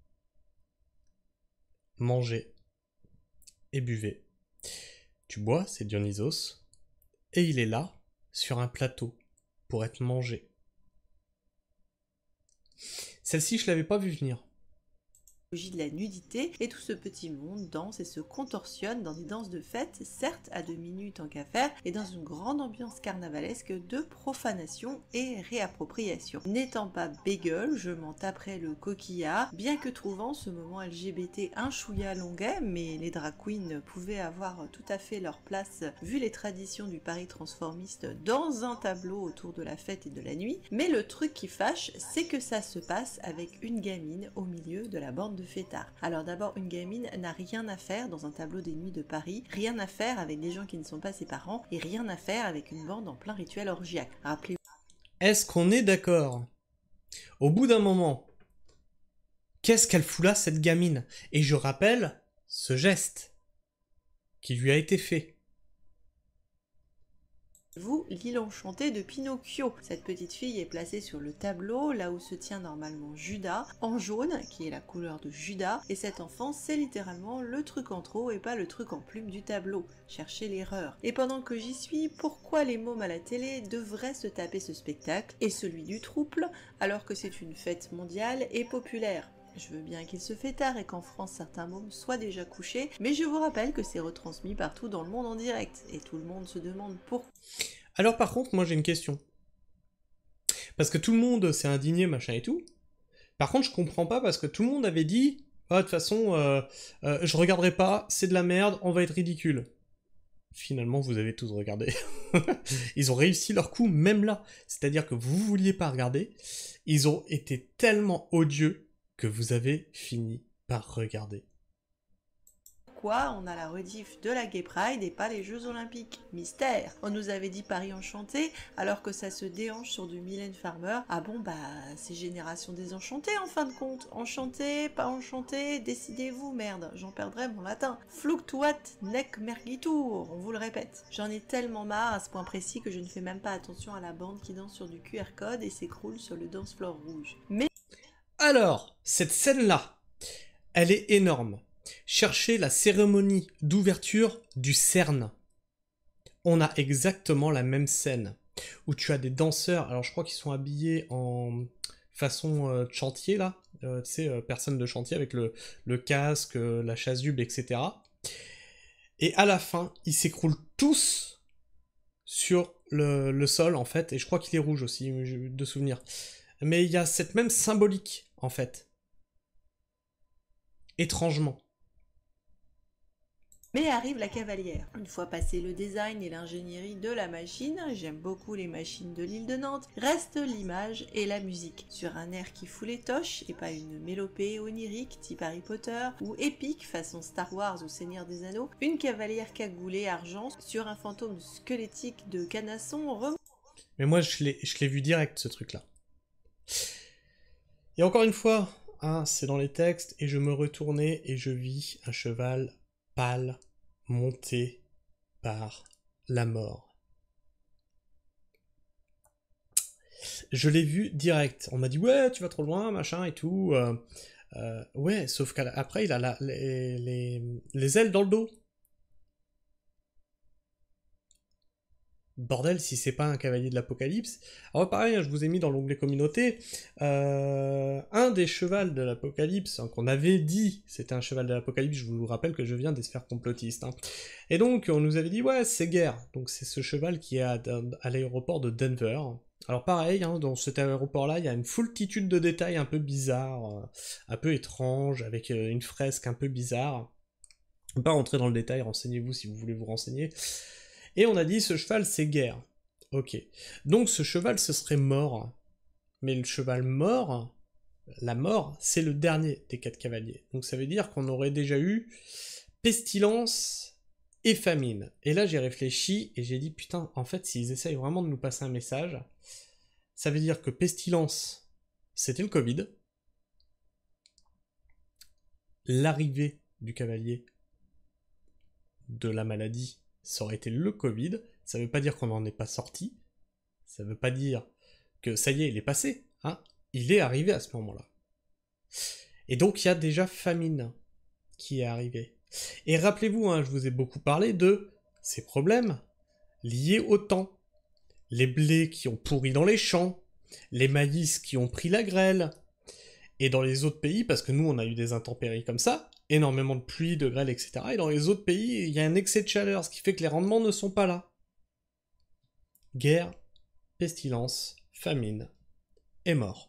Speaker 1: Mangez et buvez. Tu bois, c'est Dionysos, et il est là, sur un plateau, pour être mangé. Celle-ci, je l'avais pas vu venir.
Speaker 2: De la nudité, et tout ce petit monde danse et se contorsionne dans des danses de fête, certes à demi-nues tant qu'à faire, et dans une grande ambiance carnavalesque de profanation et réappropriation. N'étant pas bégueule, je m'en taperai le coquillard, bien que trouvant ce moment LGBT un chouïa longuet, mais les drag queens pouvaient avoir tout à fait leur place vu les traditions du Paris transformiste dans un tableau autour de la fête et de la nuit, mais le truc qui fâche, c'est que ça se passe avec une gamine au milieu de la bande de fêtards. Alors d'abord, une gamine n'a rien à faire dans un tableau des nuits de Paris, rien à faire avec des gens qui ne sont pas ses parents, et rien à faire avec une bande en plein rituel orgiaque. Rappelez-vous.
Speaker 1: Est-ce qu'on est d'accord? Au bout d'un moment, qu'est-ce qu'elle fout là, cette gamine? Et je rappelle ce geste qui lui a été fait.
Speaker 2: Vous, l'île enchantée de Pinocchio. Cette petite fille est placée sur le tableau, là où se tient normalement Judas, en jaune, qui est la couleur de Judas, et cet enfant, c'est littéralement le truc en trop et pas le truc en plume du tableau. Cherchez l'erreur. Et pendant que j'y suis, pourquoi les mômes à la télé devraient se taper ce spectacle, et celui du trouble, alors que c'est une fête mondiale et populaire? Je veux bien qu'il se fait tard et qu'en France certains mômes soient déjà couchés, mais je vous rappelle que c'est retransmis partout dans le monde en direct, et tout le monde se demande pourquoi.
Speaker 1: Alors par contre, moi j'ai une question. Parce que tout le monde s'est indigné, machin et tout. Par contre, je comprends pas parce que tout le monde avait dit « Ah, de toute façon, je regarderai pas, c'est de la merde, on va être ridicule. » Finalement, vous avez tous regardé. Ils ont réussi leur coup, même là. C'est-à-dire que vous vouliez pas regarder, ils ont été tellement odieux que vous avez fini par regarder.
Speaker 2: Pourquoi on a la rediff de la Gay Pride et pas les Jeux Olympiques? Mystère. On nous avait dit Paris enchanté, alors que ça se déhanche sur du Mylène Farmer. Ah bon, bah, c'est Génération Désenchantée en fin de compte. Enchanté, pas enchanté, décidez-vous, merde, j'en perdrai mon latin. Fluctuat nec mergitur, on vous le répète. J'en ai tellement marre à ce point précis que je ne fais même pas attention à la bande qui danse sur du QR code et s'écroule sur le dance floor rouge. Mais
Speaker 1: alors, cette scène-là, elle est énorme. Cherchez la cérémonie d'ouverture du CERN. On a exactement la même scène. où tu as des danseurs, alors je crois qu'ils sont habillés en façon de chantier là, tu sais, personne de chantier avec le casque, la chasuble, etc. Et à la fin, ils s'écroulent tous sur le sol en fait, et je crois qu'il est rouge aussi, de souvenir. Mais il y a cette même symbolique en fait, étrangement.
Speaker 2: Mais arrive la cavalière. Une fois passé le design et l'ingénierie de la machine, j'aime beaucoup les machines de l'île de Nantes, reste l'image et la musique. Sur un air qui fout les toches et pas une mélopée onirique type Harry Potter ou épique façon Star Wars ou Seigneur des Anneaux, une cavalière cagoulée argent sur un fantôme squelettique de canasson
Speaker 1: Mais moi je l'ai vu direct ce truc là. Et encore une fois, hein, c'est dans les textes, et je me retournais et je vis un cheval pâle monté par la mort. Je l'ai vu direct. On m'a dit ouais, tu vas trop loin, machin et tout. Ouais, sauf qu'après il a les ailes dans le dos. Bordel, si c'est pas un cavalier de l'Apocalypse. Alors pareil, je vous ai mis dans l'onglet communauté, un des chevals de l'Apocalypse, hein, qu'on avait dit c'était un cheval de l'Apocalypse, je vous rappelle que je viens des sphères complotistes. Hein. Et donc on nous avait dit ouais c'est guerre, donc c'est ce cheval qui est à l'aéroport de Denver. Alors pareil, hein, dans cet aéroport-là, il y a une foultitude de détails un peu bizarres, un peu étranges, avec une fresque un peu bizarre. Je ne vais pas rentrer dans le détail, renseignez-vous si vous voulez vous renseigner. Et on a dit, ce cheval, c'est guerre. Ok. Donc ce cheval, ce serait mort. Mais le cheval mort, la mort, c'est le dernier des 4 cavaliers. Donc ça veut dire qu'on aurait déjà eu pestilence et famine. Et là, j'ai réfléchi et j'ai dit, putain, en fait, s'ils essayent vraiment de nous passer un message, ça veut dire que pestilence, c'était le Covid. L'arrivée du cavalier de la maladie, ça aurait été le Covid, ça veut pas dire qu'on n'en est pas sorti, ça veut pas dire que ça y est, il est passé, hein, il est arrivé à ce moment-là. Et donc il y a déjà famine qui est arrivée. Et rappelez-vous, hein, je vous ai beaucoup parlé de ces problèmes liés au temps. Les blés qui ont pourri dans les champs, les maïs qui ont pris la grêle, et dans les autres pays, parce que nous on a eu des intempéries comme ça, énormément de pluie, de grêle, etc. Et dans les autres pays, il y a un excès de chaleur, ce qui fait que les rendements ne sont pas là. Guerre, pestilence, famine et mort.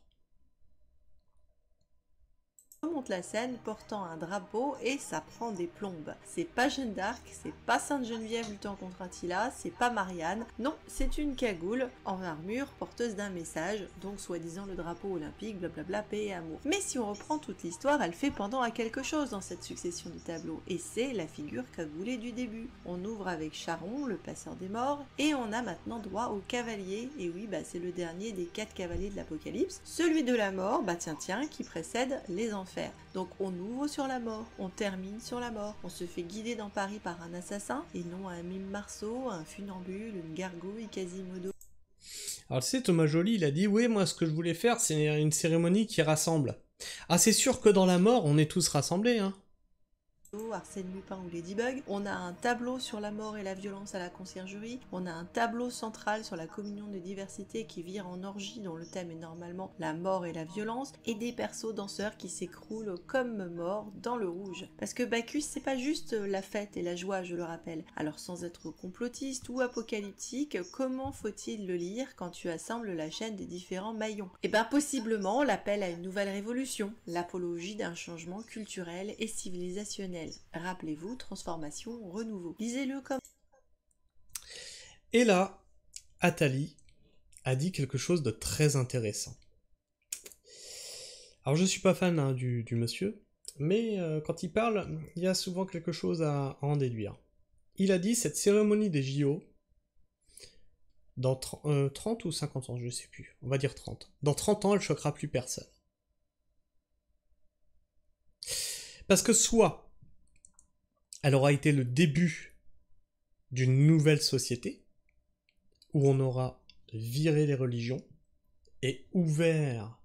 Speaker 2: remonte la scène portant un drapeau et ça prend des plombes. C'est pas Jeanne d'Arc, c'est pas Sainte Geneviève luttant contre Attila, c'est pas Marianne, non, c'est une cagoule en armure porteuse d'un message, donc soi-disant le drapeau olympique, blablabla, paix et amour. Mais si on reprend toute l'histoire, elle fait pendant à quelque chose dans cette succession de tableaux, et c'est la figure cagoulée du début. On ouvre avec Charon, le passeur des morts, et on a maintenant droit au cavalier, et oui, bah c'est le dernier des 4 cavaliers de l'Apocalypse, celui de la mort, bah tiens, qui précède les enfers. Donc on ouvre sur la mort, on termine sur la mort, on se fait guider dans Paris par un assassin, et non un mime Marceau, un funambule, une gargouille, Quasimodo.
Speaker 1: Alors tu sais, Thomas Joly, il a dit, oui, moi ce que je voulais faire, c'est une cérémonie qui rassemble. Ah, c'est sûr que dans la mort, on est tous rassemblés, hein.
Speaker 2: Arsène Lupin ou Ladybug. On a un tableau sur la mort et la violence à la conciergerie. On a un tableau central sur la communion de diversité qui vire en orgie dont le thème est normalement la mort et la violence. Et des persos danseurs qui s'écroulent comme morts dans le rouge. Parce que Bacchus, c'est pas juste la fête et la joie, je le rappelle. Alors sans être complotiste ou apocalyptique, comment faut-il le lire quand tu assembles la chaîne des différents maillons? Et ben possiblement l'appel à une nouvelle révolution, l'apologie d'un changement culturel et civilisationnel. Rappelez-vous, transformation, renouveau. Lisez-le comme...
Speaker 1: Et là, Attali a dit quelque chose de très intéressant. Alors je suis pas fan hein, du monsieur, mais quand il parle, il y a souvent quelque chose à en déduire. Il a dit cette cérémonie des JO, dans 30 ou 50 ans, je sais plus, on va dire 30. Dans 30 ans, elle choquera plus personne. Parce que soit elle aura été le début d'une nouvelle société, où on aura viré les religions et ouvert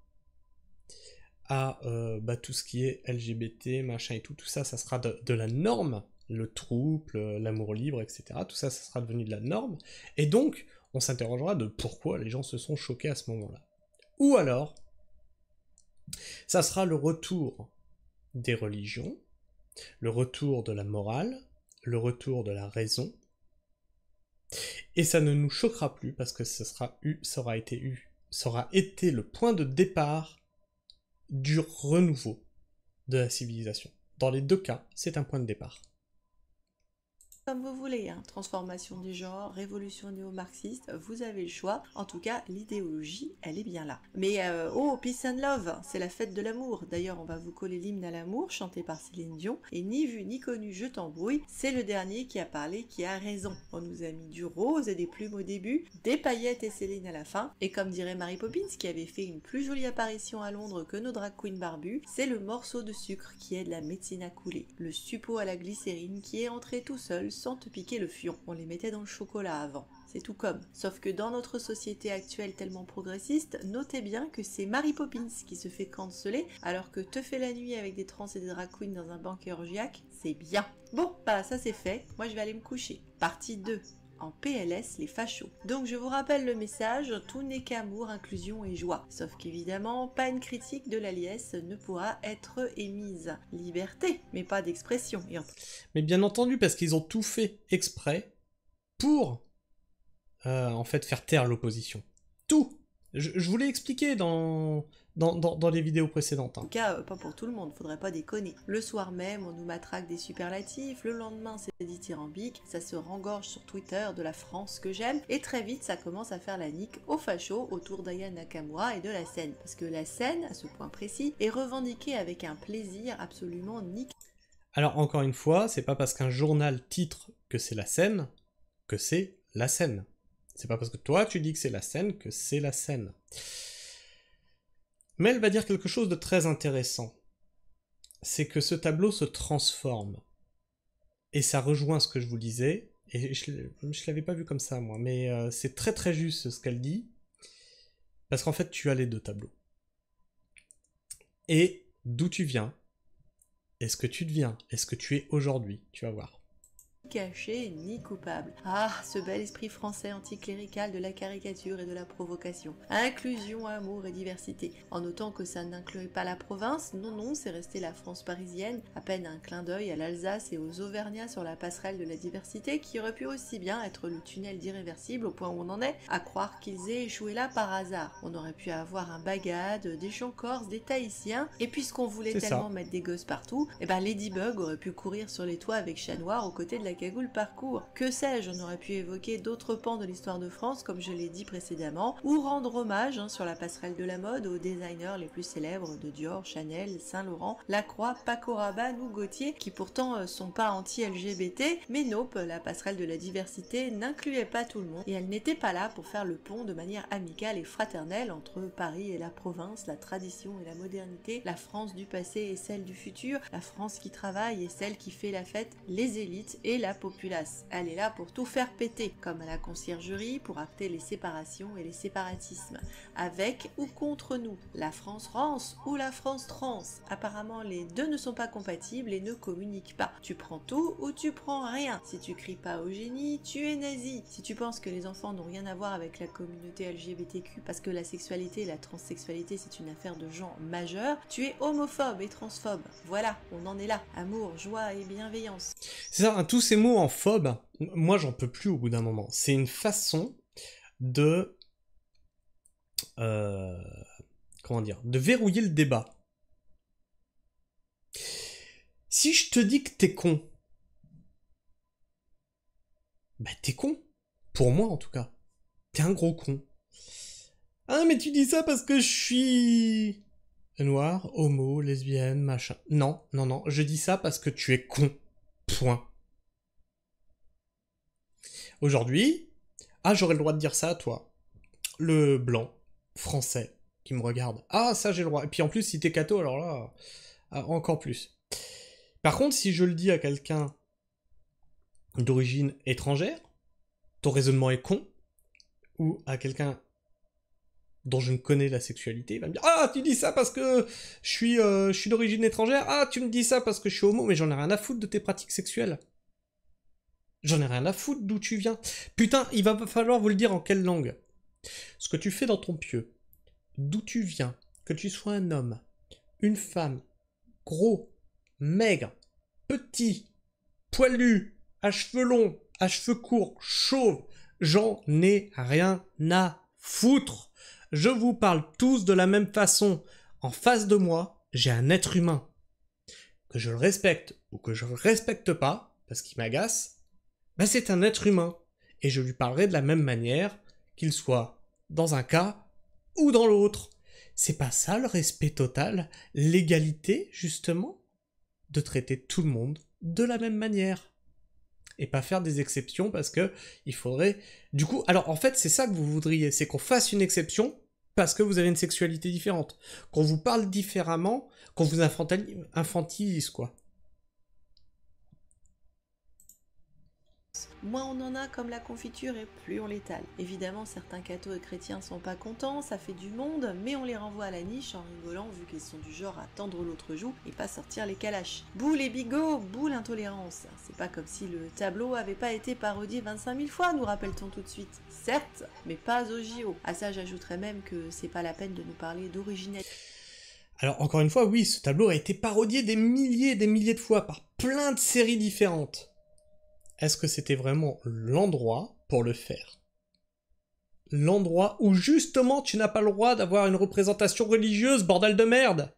Speaker 1: à tout ce qui est LGBT, machin et tout ça, ça sera de la norme, le trouble, l'amour libre, etc. Tout ça, ça sera devenu de la norme, et donc on s'interrogera de pourquoi les gens se sont choqués à ce moment-là. Ou alors, ça sera le retour des religions, le retour de la morale, le retour de la raison, et ça ne nous choquera plus parce que ça aura été le point de départ du renouveau de la civilisation. Dans les deux cas, c'est un point de départ.
Speaker 2: Comme vous voulez, hein. Transformation du genre, révolution néo-marxiste, vous avez le choix. En tout cas, l'idéologie, elle est bien là. Mais oh, peace and love, c'est la fête de l'amour. D'ailleurs, on va vous coller l'hymne à l'amour, chanté par Céline Dion. Et ni vu ni connu, je t'embrouille, c'est le dernier qui a parlé, qui a raison. On nous a mis du rose et des plumes au début, des paillettes et Céline à la fin. Et comme dirait Mary Poppins, qui avait fait une plus jolie apparition à Londres que nos drag queens barbus, c'est le morceau de sucre qui aide la médecine à couler. Le suppôt à la glycérine qui est entré tout seul sans te piquer le fion. On les mettait dans le chocolat avant. C'est tout comme. Sauf que dans notre société actuelle tellement progressiste, notez bien que c'est Mary Poppins qui se fait canceller, alors que te fait la nuit avec des trans et des drag queens dans un banquet orgiaque, c'est bien. Bon, bah ça c'est fait, moi je vais aller me coucher. Partie 2. En PLS, les fachos. Donc je vous rappelle le message, tout n'est qu'amour, inclusion et joie. Sauf qu'évidemment, pas une critique de la liesse ne pourra être émise. Liberté, mais pas d'expression.
Speaker 1: Mais bien entendu, parce qu'ils ont tout fait exprès pour, en fait, faire taire l'opposition. Tout. Je vous l'ai expliqué dans les vidéos précédentes.
Speaker 2: En tout cas, pas pour tout le monde, faudrait pas déconner. Le soir même, on nous matraque des superlatifs, le lendemain c'est dithyrambique, ça se rengorge sur Twitter de la France que j'aime, et très vite ça commence à faire la nique aux fachos autour d'Aya Nakamura et de la scène. Parce que la scène, à ce point précis, est revendiquée avec un plaisir absolument nique.
Speaker 1: Alors encore une fois, c'est pas parce qu'un journal titre que c'est la scène, que c'est la scène. C'est pas parce que toi tu dis que c'est la scène que c'est la scène. Mais elle va dire quelque chose de très intéressant. C'est que ce tableau se transforme. Et ça rejoint ce que je vous disais. Et je l'avais pas vu comme ça, moi. Mais c'est très très juste ce qu'elle dit. Parce qu'en fait, tu as les deux tableaux. Et d'où tu viens, et ce que tu deviens, et ce que tu es aujourd'hui, tu vas voir.
Speaker 2: Caché ni coupable. Ah, ce bel esprit français anticlérical de la caricature et de la provocation. Inclusion, amour et diversité. En notant que ça n'incluait pas la province, non, c'est resté la France parisienne, à peine un clin d'œil à l'Alsace et aux Auvergnats sur la passerelle de la diversité, qui aurait pu aussi bien être le tunnel d'irréversible au point où on en est, à croire qu'ils aient échoué là par hasard. On aurait pu avoir un Bagad, des gens corses, des Tahitiens, et puisqu'on voulait tellement mettre des gosses partout, et ben Ladybug aurait pu courir sur les toits avec Chat Noir aux côtés de la cagoule parcours. Que sais-je, on aurait pu évoquer d'autres pans de l'histoire de France, comme je l'ai dit précédemment, ou rendre hommage sur la passerelle de la mode aux designers les plus célèbres de Dior, Chanel, Saint-Laurent, Lacroix, Paco Rabanne ou Gaultier, qui pourtant sont pas anti-LGBT, mais nope, la passerelle de la diversité n'incluait pas tout le monde, et elle n'était pas là pour faire le pont de manière amicale et fraternelle entre Paris et la province, la tradition et la modernité, la France du passé et celle du futur, la France qui travaille et celle qui fait la fête, les élites et la populace. Elle est là pour tout faire péter, comme à la conciergerie pour acter les séparations et les séparatismes. Avec ou contre nous, la France rance ou la France trans. Apparemment, les deux ne sont pas compatibles et ne communiquent pas. Tu prends tout ou tu prends rien. Si tu cries pas au génie, tu es nazi. Si tu penses que les enfants n'ont rien à voir avec la communauté LGBTQ parce que la sexualité et la transsexualité c'est une affaire de gens majeurs, tu es homophobe et transphobe. Voilà, on en est là. Amour, joie et bienveillance.
Speaker 1: C'est ça, hein, tous ces mots en phobe, moi j'en peux plus au bout d'un moment. C'est une façon de... comment dire, de verrouiller le débat. Si je te dis que t'es con, bah t'es con. Pour moi en tout cas. T'es un gros con. Ah mais tu dis ça parce que je suis... noir, homo, lesbienne, machin. Non, je dis ça parce que tu es con. Point. Aujourd'hui, j'aurais le droit de dire ça à toi. Le blanc, français, qui me regarde. Ah, ça j'ai le droit. Et puis en plus, si t'es catho, alors là, encore plus. Par contre, si je le dis à quelqu'un d'origine étrangère, ton raisonnement est con, ou à quelqu'un dont je ne connais la sexualité, il va me dire « Ah, tu dis ça parce que je suis d'origine étrangère. Ah, tu me dis ça parce que je suis homo, mais j'en ai rien à foutre de tes pratiques sexuelles. » J'en ai rien à foutre d'où tu viens. Putain, il va falloir vous le dire en quelle langue. Ce que tu fais dans ton pieu, d'où tu viens, que tu sois un homme, une femme, gros, maigre, petit, poilu, à cheveux longs, à cheveux courts, chauve, j'en ai rien à foutre. Je vous parle tous de la même façon. En face de moi, j'ai un être humain. Que je le respecte ou que je le respecte pas, parce qu'il m'agace, ben c'est un être humain. Et je lui parlerai de la même manière, qu'il soit dans un cas ou dans l'autre. C'est pas ça le respect total, l'égalité, justement, de traiter tout le monde de la même manière. Et pas faire des exceptions parce que il faudrait... Du coup, alors en fait, c'est ça que vous voudriez, c'est qu'on fasse une exception parce que vous avez une sexualité différente. Qu'on vous parle différemment, qu'on vous infantilise, quoi.
Speaker 2: Moins on en a comme la confiture et plus on l'étale. Évidemment, certains cathos et chrétiens sont pas contents, ça fait du monde, mais on les renvoie à la niche en rigolant vu qu'ils sont du genre à tendre l'autre joue et pas sortir les calaches. Bouh les bigots, bouh l'intolérance. C'est pas comme si le tableau avait pas été parodié 25 000 fois, nous rappelle-t-on tout de suite. Certes, mais pas au JO. À ça, j'ajouterais même que c'est pas la peine de nous parler d'originalité.
Speaker 1: Alors encore une fois, oui, ce tableau a été parodié des milliers et des milliers de fois par plein de séries différentes. Est-ce que c'était vraiment l'endroit pour le faire? L'endroit où justement tu n'as pas le droit d'avoir une représentation religieuse, bordel de merde!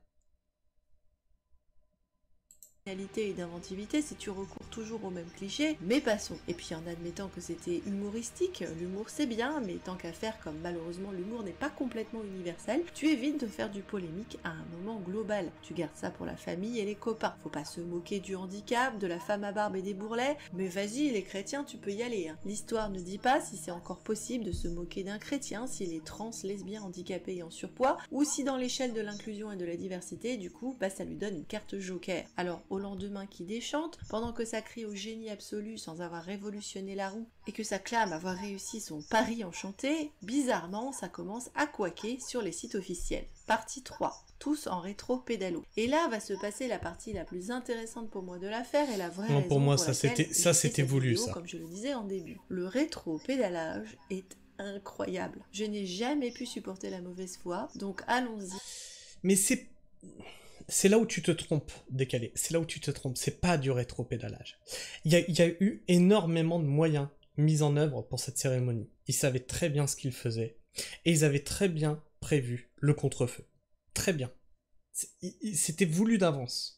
Speaker 2: Et d'inventivité si tu recours toujours au même cliché, mais passons. Et puis en admettant que c'était humoristique, l'humour c'est bien, mais tant qu'à faire, comme malheureusement l'humour n'est pas complètement universel, tu évites de faire du polémique à un moment global. Tu gardes ça pour la famille et les copains. Faut pas se moquer du handicap, de la femme à barbe et des bourrelets, mais vas-y les chrétiens tu peux y aller. Hein. L'histoire ne dit pas si c'est encore possible de se moquer d'un chrétien s'il est trans, lesbien, handicapé et en surpoids, ou si dans l'échelle de l'inclusion et de la diversité, du coup, bah ça lui donne une carte joker. Alors au lendemain qui déchante, pendant que ça crie au génie absolu sans avoir révolutionné la roue et que ça clame avoir réussi son pari enchanté, bizarrement ça commence à couaquer sur les sites officiels. Partie 3. Tous en rétro-pédalo. Et là va se passer la partie la plus intéressante pour moi de l'affaire et la vraie
Speaker 1: Non,
Speaker 2: raison
Speaker 1: pour moi,
Speaker 2: pour
Speaker 1: ça
Speaker 2: laquelle
Speaker 1: c'était voulu,
Speaker 2: vidéo,
Speaker 1: ça.
Speaker 2: comme je le disais en début. Le rétro-pédalage est incroyable. Je n'ai jamais pu supporter la mauvaise foi, donc allons-y.
Speaker 1: Mais c'est là où tu te trompes, décalé. C'est là où tu te trompes. C'est pas du rétro-pédalage. Il y a eu énormément de moyens mis en œuvre pour cette cérémonie. Ils savaient très bien ce qu'ils faisaient. Et ils avaient très bien prévu le contre-feu. Très bien. C'était voulu d'avance.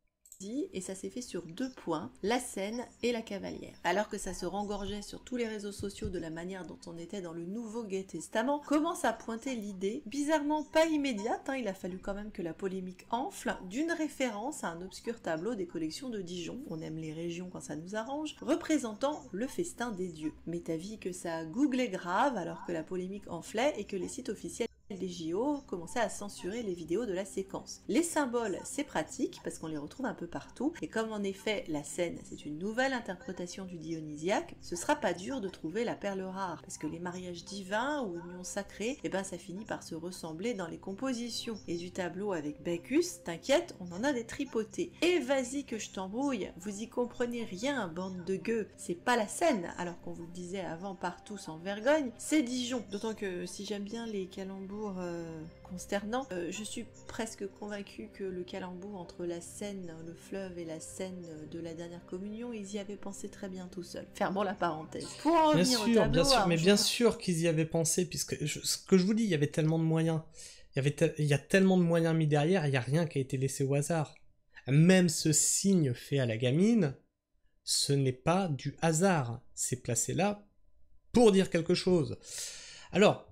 Speaker 2: Et ça s'est fait sur 2 points, la scène et la cavalière. Alors que ça se rengorgeait sur tous les réseaux sociaux de la manière dont on était dans le Nouveau Gai Testament, commence à pointer l'idée, bizarrement pas immédiate, il a fallu quand même que la polémique enfle, d'une référence à un obscur tableau des collections de Dijon, on aime les régions quand ça nous arrange, représentant le festin des dieux. Mais t'as vu que ça googlait grave alors que la polémique enflait et que les sites officiels des JO commençaient à censurer les vidéos de la séquence. Les symboles, c'est pratique parce qu'on les retrouve un peu partout et comme en effet la scène c'est une nouvelle interprétation du dionysiaque, ce sera pas dur de trouver la perle rare parce que les mariages divins ou unions sacrées, ça finit par se ressembler dans les compositions. Et du tableau avec Bacchus, t'inquiète, on en a des tripotés. Et vas-y que je t'embrouille, vous y comprenez rien, bande de gueux, c'est pas la scène, alors qu'on vous le disait avant partout sans vergogne, c'est Dijon. D'autant que si j'aime bien les calembours consternant. Je suis presque convaincue que le calembour entre la Seine, le fleuve et la scène de la dernière communion, ils y avaient pensé très bien tout seuls. Fermons la parenthèse. Pour en revenir au tableau,
Speaker 1: bien sûr, mais bien sûr qu'ils y avaient pensé, puisque ce que je vous dis, il y avait tellement de moyens. Il y a tellement de moyens mis derrière, il n'y a rien qui a été laissé au hasard. Même ce signe fait à la gamine, ce n'est pas du hasard. C'est placé là pour dire quelque chose. Alors,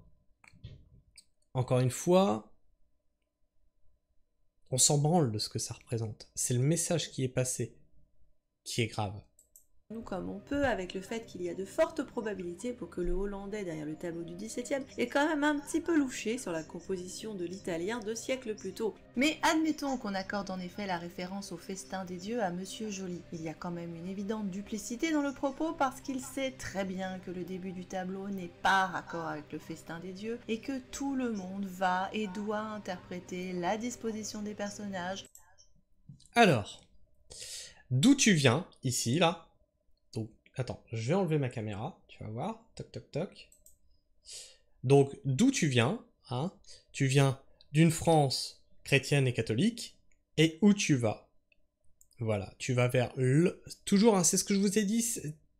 Speaker 1: encore une fois, on s'en branle de ce que ça représente. C'est le message qui est passé qui est grave.
Speaker 2: Nous comme on peut, avec le fait qu'il y a de fortes probabilités pour que le Hollandais derrière le tableau du XVIIe ait quand même un petit peu louché sur la composition de l'Italien 2 siècles plus tôt. Mais admettons qu'on accorde en effet la référence au festin des dieux à Monsieur Joly. Il y a quand même une évidente duplicité dans le propos parce qu'il sait très bien que le début du tableau n'est pas raccord avec le festin des dieux et que tout le monde va et doit interpréter la disposition des personnages.
Speaker 1: Alors, d'où tu viens, ici, là? Donc, Attends, je vais enlever ma caméra, tu vas voir. Toc, toc, toc. Donc, d'où tu viens, hein? Tu viens d'une France chrétienne et catholique, et où tu vas? Voilà, tu vas vers le... Toujours, hein, c'est ce que je vous ai dit,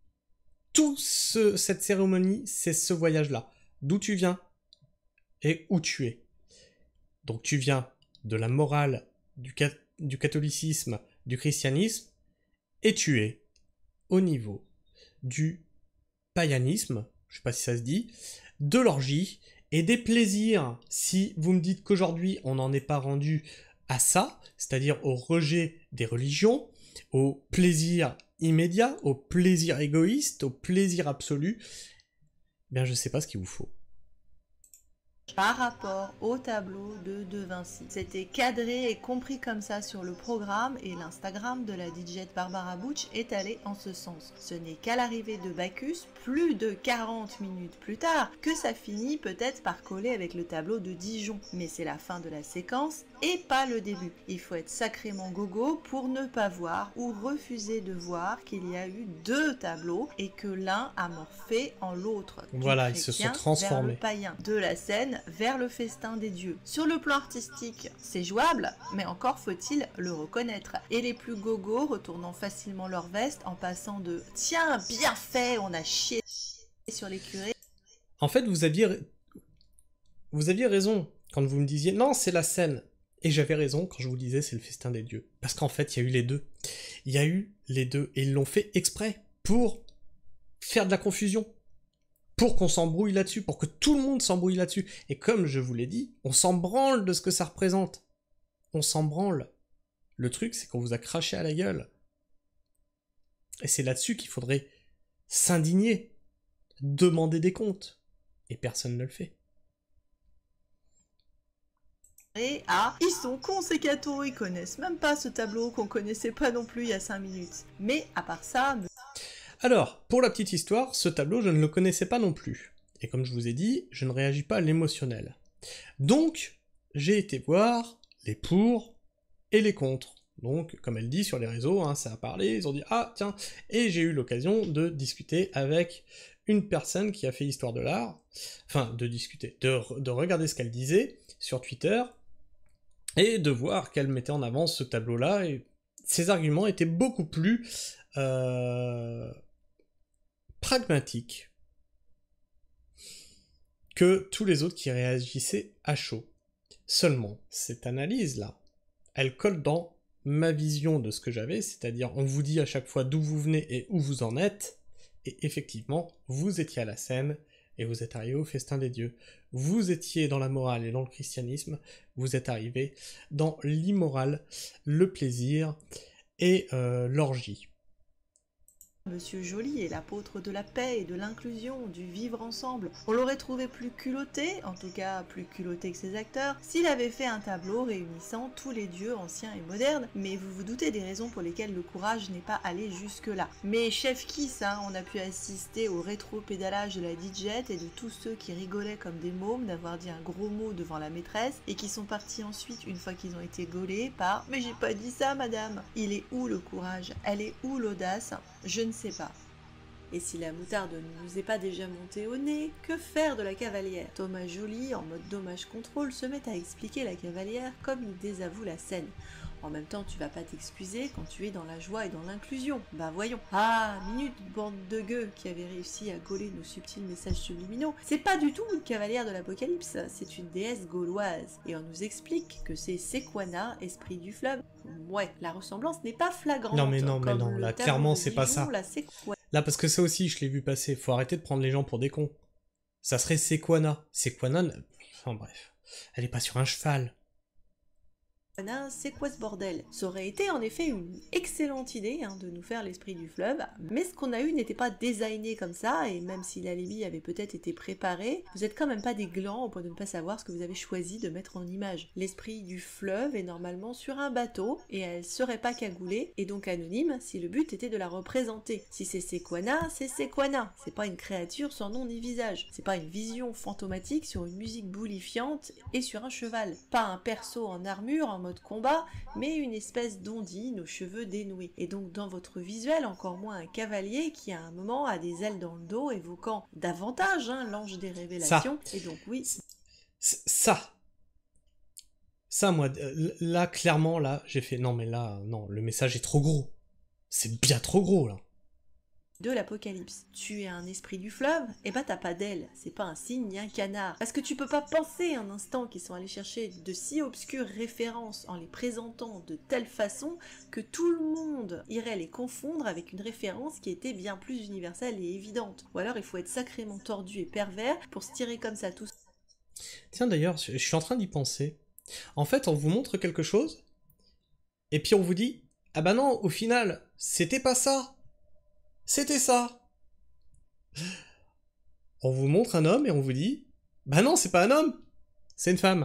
Speaker 1: cette cérémonie, c'est ce voyage-là. D'où tu viens et où tu es. Donc tu viens de la morale du catholicisme, du christianisme, et tu es au niveau du païanisme, je sais pas si ça se dit, de l'orgie et des plaisirs. Si vous me dites qu'aujourd'hui on n'en est pas rendu à ça, c'est-à-dire au rejet des religions, au plaisir immédiat, au plaisir égoïste, au plaisir absolu, eh bien je sais pas ce qu'il vous faut.
Speaker 2: Par rapport au tableau de De Vinci. C'était cadré et compris comme ça sur le programme et l'Instagram de la DJ Barbara Butch est allé en ce sens. Ce n'est qu'à l'arrivée de Bacchus, plus de 40 minutes plus tard, que ça finit peut-être par coller avec le tableau de Dijon. Mais c'est la fin de la séquence et pas le début. Il faut être sacrément gogo pour ne pas voir ou refuser de voir qu'il y a eu deux tableaux et que l'un a morphé en l'autre.
Speaker 1: Voilà, ils se sont transformés.
Speaker 2: Vers le païen, de la scène vers le festin des dieux. Sur le plan artistique, c'est jouable, mais encore faut-il le reconnaître. Et les plus gogos retournant facilement leur veste en passant de « Tiens, bien fait, on a chié sur les curés ».
Speaker 1: En fait, vous aviez raison quand vous me disiez « Non, c'est la scène ». Et j'avais raison quand je vous disais « C'est le festin des dieux ». Parce qu'en fait, il y a eu les deux. Il y a eu les deux. Et ils l'ont fait exprès pour faire de la confusion. Pour qu'on s'embrouille là-dessus, pour que tout le monde s'embrouille là-dessus. Et comme je vous l'ai dit, on s'en branle de ce que ça représente. On s'en branle. Le truc, c'est qu'on vous a craché à la gueule. Et c'est là-dessus qu'il faudrait s'indigner, demander des comptes. Et personne ne le fait.
Speaker 2: Et ils sont cons ces cathos, ils connaissent même pas ce tableau qu'on connaissait pas non plus il y a 5 minutes. Mais à part ça...
Speaker 1: Alors, pour la petite histoire, ce tableau, je ne le connaissais pas non plus. Et comme je vous ai dit, je ne réagis pas à l'émotionnel. Donc, j'ai été voir les pour et les contre. Donc, comme elle dit sur les réseaux, hein, ça a parlé, ils ont dit « Ah, tiens !» Et j'ai eu l'occasion de discuter avec une personne qui a fait histoire de l'art, enfin, de discuter, de regarder ce qu'elle disait sur Twitter, et de voir qu'elle mettait en avant ce tableau-là, et ses arguments étaient beaucoup plus... pragmatique que tous les autres qui réagissaient à chaud. Seulement, cette analyse-là, elle colle dans ma vision de ce que j'avais, c'est-à-dire on vous dit à chaque fois d'où vous venez et où vous en êtes, et effectivement, vous étiez à la scène, et vous êtes arrivé au festin des dieux. Vous étiez dans la morale et dans le christianisme, vous êtes arrivé dans l'immoral, le plaisir et l'orgie.
Speaker 2: Monsieur Joly est l'apôtre de la paix et de l'inclusion, du vivre ensemble. On l'aurait trouvé plus culotté, en tout cas plus culotté que ses acteurs, s'il avait fait un tableau réunissant tous les dieux anciens et modernes, mais vous vous doutez des raisons pour lesquelles le courage n'est pas allé jusque-là. Mais chef kiss, hein, on a pu assister au rétro-pédalage de la DJ et de tous ceux qui rigolaient comme des mômes d'avoir dit un gros mot devant la maîtresse et qui sont partis ensuite, une fois qu'ils ont été gaulés, par « Mais j'ai pas dit ça, madame !» Il est où le courage? Elle est où l'audace? Je ne sais pas. Et si la moutarde ne nous est pas déjà montée au nez, que faire de la cavalière? Thomas Joly, en mode dommage contrôle, se met à expliquer la cavalière comme il désavoue la scène. En même temps, tu vas pas t'excuser quand tu es dans la joie et dans l'inclusion. Bah voyons. Ah, minute, bande de gueux qui avait réussi à gauler nos subtils messages subliminaux. C'est pas du tout une cavalière de l'Apocalypse, c'est une déesse gauloise. Et on nous explique que c'est Sequana, esprit du fleuve. Ouais, la ressemblance n'est pas flagrante.
Speaker 1: Non mais non, là clairement c'est pas ça. Là parce que ça aussi je l'ai vu passer, faut arrêter de prendre les gens pour des cons. Ça serait Sequana. Sequana, enfin bref, elle est pas sur un cheval.
Speaker 2: C'est quoi ce bordel? Ça aurait été en effet une excellente idée de nous faire l'esprit du fleuve, mais ce qu'on a eu n'était pas designé comme ça, et même si l'alibi avait peut-être été préparé, vous êtes quand même pas des glands au point de ne pas savoir ce que vous avez choisi de mettre en image. L'esprit du fleuve est normalement sur un bateau, et elle serait pas cagoulée, et donc anonyme, si le but était de la représenter. Si c'est Sequana, c'est pas une créature sans nom ni visage, c'est pas une vision fantomatique sur une musique boulifiante et sur un cheval, pas un perso en armure en mode combat, mais une espèce d'ondine aux cheveux dénoués. Et donc dans votre visuel, encore moins un cavalier qui à un moment a des ailes dans le dos, évoquant davantage l'ange des révélations.
Speaker 1: Ça.
Speaker 2: Et donc oui.
Speaker 1: Ça. Ça, moi, là, clairement, là, j'ai fait, non, mais là, non, le message est trop gros. C'est bien trop gros, là.
Speaker 2: De l'apocalypse. Tu es un esprit du fleuve, et bah t'as pas d'aile, c'est pas un cygne ni un canard. Parce que tu peux pas penser un instant qu'ils sont allés chercher de si obscures références en les présentant de telle façon que tout le monde irait les confondre avec une référence qui était bien plus universelle et évidente. Ou alors il faut être sacrément tordu et pervers pour se tirer comme ça tous.
Speaker 1: Tiens, d'ailleurs, je suis en train d'y penser. En fait, on vous montre quelque chose, et puis on vous dit, ah bah non, au final, c'était pas ça. C'était ça. On vous montre un homme et on vous dit, bah non, c'est pas un homme, c'est une femme.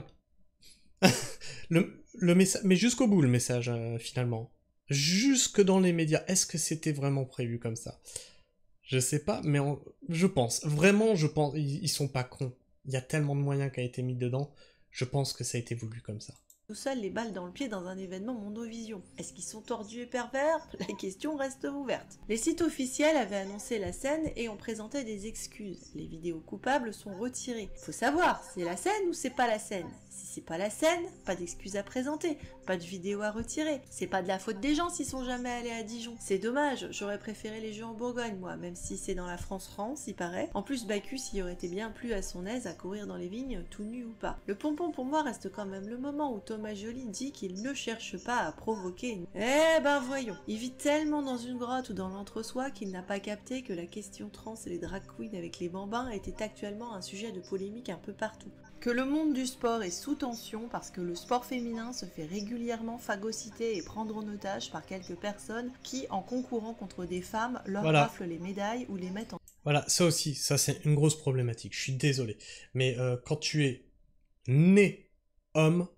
Speaker 1: le message, mais jusqu'au bout le message, finalement. Jusque dans les médias. Est-ce que c'était vraiment prévu comme ça? Je sais pas, mais je pense. Vraiment, je pense. Ils sont pas cons. Il y a tellement de moyens qui a été mis dedans. Je pense que ça a été voulu comme ça.
Speaker 2: Tout seul les balles dans le pied dans un événement Mondovision. Est-ce qu'ils sont tordus et pervers? La question reste ouverte. Les sites officiels avaient annoncé la scène et ont présenté des excuses. Les vidéos coupables sont retirées. Faut savoir, c'est la scène ou c'est pas la scène? Si c'est pas la scène, pas d'excuses à présenter, pas de vidéo à retirer. C'est pas de la faute des gens s'ils sont jamais allés à Dijon. C'est dommage, j'aurais préféré les jeux en Bourgogne moi, même si c'est dans la France, il paraît. En plus, Bacchus y aurait été bien plus à son aise à courir dans les vignes, tout nu ou pas. Le pompon pour moi reste quand même le moment où Thomas Joly dit qu'il ne cherche pas à provoquer une... Eh ben voyons, il vit tellement dans une grotte ou dans l'entre-soi qu'il n'a pas capté que la question trans et les drag queens avec les bambins était actuellement un sujet de polémique un peu partout. Que le monde du sport est sous tension parce que le sport féminin se fait régulièrement phagocyter et prendre en otage par quelques personnes qui, en concourant contre des femmes, leur raflent les médailles ou les mettent en...
Speaker 1: Voilà, ça aussi, ça c'est une grosse problématique, je suis désolé. Mais quand tu es né homme,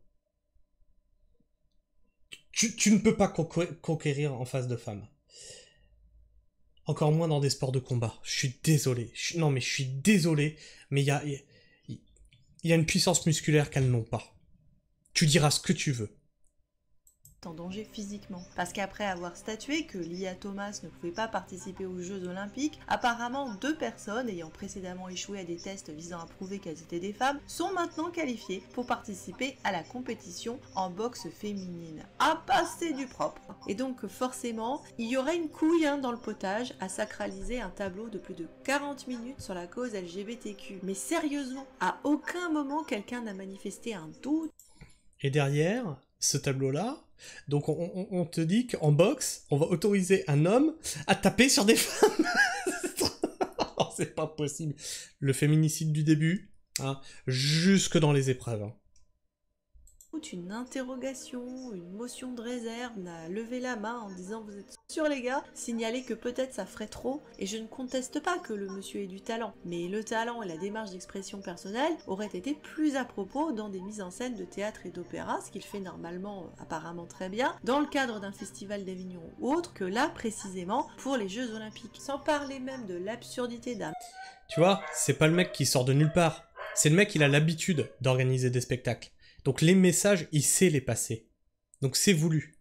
Speaker 1: tu ne peux pas conquérir en face de femmes. Encore moins dans des sports de combat. Je suis désolé. Non mais je suis désolé, mais il y a une puissance musculaire qu'elles n'ont pas. Tu diras ce que tu veux.
Speaker 2: En danger physiquement. Parce qu'après avoir statué que Lia Thomas ne pouvait pas participer aux Jeux Olympiques, apparemment 2 personnes ayant précédemment échoué à des tests visant à prouver qu'elles étaient des femmes sont maintenant qualifiées pour participer à la compétition en boxe féminine. Ah bah c'est du propre. Et donc forcément, il y aurait une couille dans le potage à sacraliser un tableau de plus de 40 minutes sur la cause LGBTQ. Mais sérieusement, à aucun moment quelqu'un n'a manifesté un doute.
Speaker 1: Et derrière ce tableau-là, donc on te dit qu'en boxe, on va autoriser un homme à taper sur des femmes. C'est pas possible. Le féminicide du début, jusque dans les épreuves.
Speaker 2: Une interrogation, une motion de réserve, n'a levé la main en disant vous êtes sûrs les gars, signaler que peut-être ça ferait trop, et je ne conteste pas que le monsieur ait du talent, mais le talent et la démarche d'expression personnelle auraient été plus à propos dans des mises en scène de théâtre et d'opéra, ce qu'il fait normalement apparemment très bien, dans le cadre d'un festival d'Avignon ou autre, que là précisément pour les Jeux Olympiques, sans parler même de l'absurdité d'un...
Speaker 1: Tu vois, c'est pas le mec qui sort de nulle part, c'est le mec qui a l'habitude d'organiser des spectacles. Donc les messages, il sait les passer. Donc c'est voulu.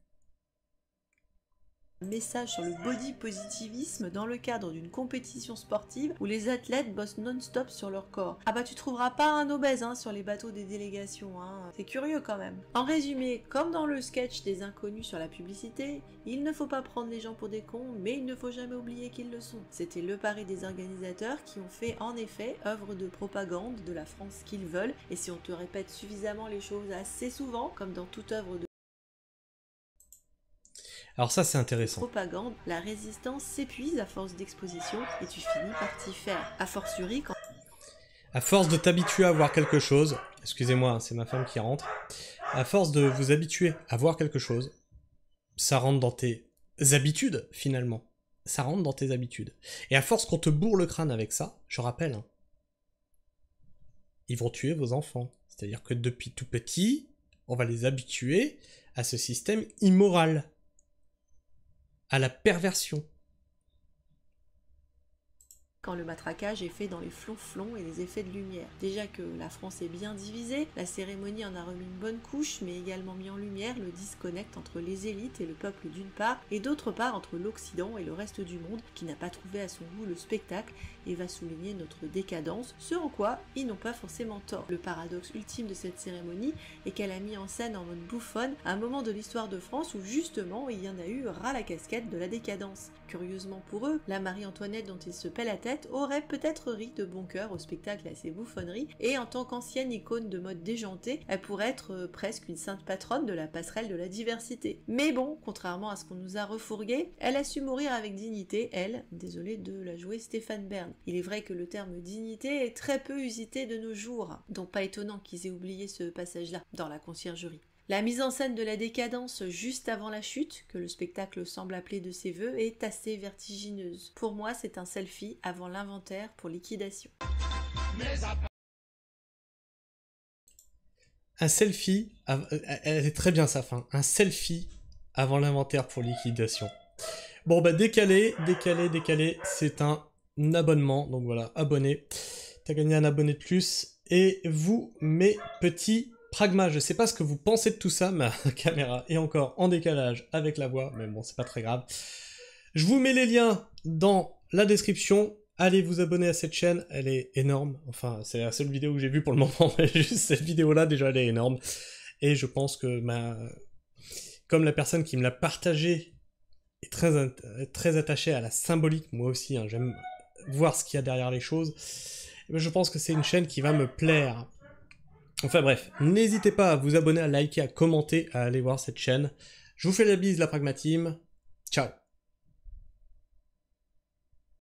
Speaker 2: Message sur le body positivisme dans le cadre d'une compétition sportive où les athlètes bossent non-stop sur leur corps. Ah bah tu trouveras pas un obèse sur les bateaux des délégations, c'est curieux quand même. En résumé, comme dans le sketch des inconnus sur la publicité, il ne faut pas prendre les gens pour des cons, mais il ne faut jamais oublier qu'ils le sont. C'était le pari des organisateurs qui ont fait en effet œuvre de propagande de la France qu'ils veulent, et si on te répète suffisamment les choses assez souvent, comme dans toute œuvre de
Speaker 1: alors ça c'est intéressant.
Speaker 2: Propagande, la résistance s'épuise à force d'exposition et tu finis par t'y faire. A fortiori quand...
Speaker 1: À force de t'habituer à voir quelque chose, excusez-moi, c'est ma femme qui rentre, à force de vous habituer à voir quelque chose, ça rentre dans tes habitudes finalement. Ça rentre dans tes habitudes. Et à force qu'on te bourre le crâne avec ça, je rappelle, ils vont tuer vos enfants. C'est-à-dire que depuis tout petit, on va les habituer à ce système immoral. À la perversion.
Speaker 2: quand le matraquage est fait dans les flonflons et les effets de lumière. Déjà que la France est bien divisée, la cérémonie en a remis une bonne couche, mais également mis en lumière le disconnect entre les élites et le peuple d'une part, et d'autre part entre l'Occident et le reste du monde, qui n'a pas trouvé à son goût le spectacle et va souligner notre décadence, ce en quoi ils n'ont pas forcément tort. Le paradoxe ultime de cette cérémonie est qu'elle a mis en scène en mode bouffonne un moment de l'histoire de France où justement il y en a eu ras la casquette de la décadence. Curieusement pour eux, la Marie-Antoinette dont ils se paient la tête aurait peut-être ri de bon cœur au spectacle et à ses bouffonneries, et en tant qu'ancienne icône de mode déjanté, elle pourrait être presque une sainte patronne de la passerelle de la diversité. Mais bon, contrairement à ce qu'on nous a refourgué, elle a su mourir avec dignité, elle, désolée de la jouer Stéphane Bern. Il est vrai que le terme dignité est très peu usité de nos jours, donc pas étonnant qu'ils aient oublié ce passage-là dans la conciergerie. La mise en scène de la décadence juste avant la chute, que le spectacle semble appeler de ses vœux, est assez vertigineuse. Pour moi, c'est un selfie avant l'inventaire pour liquidation.
Speaker 1: Un selfie, elle est très bien sa fin, un selfie avant l'inventaire pour liquidation. Bon bah décalé, c'est un abonnement, donc voilà, abonné. T'as gagné un abonné de plus, et vous, mes petits pragmas, je sais pas ce que vous pensez de tout ça, ma caméra est encore en décalage avec la voix, mais bon, c'est pas très grave. Je vous mets les liens dans la description. Allez vous abonner à cette chaîne, elle est énorme. Enfin, c'est la seule vidéo que j'ai vue pour le moment, mais juste cette vidéo-là, déjà, elle est énorme. Et je pense que, comme la personne qui me l'a partagée est très attachée à la symbolique, moi aussi, hein, j'aime voir ce qu'il y a derrière les choses, je pense que c'est une chaîne qui va me plaire. Enfin bref, n'hésitez pas à vous abonner, à liker, à commenter, à aller voir cette chaîne. Je vous fais la bise, la Pragma Team. Ciao.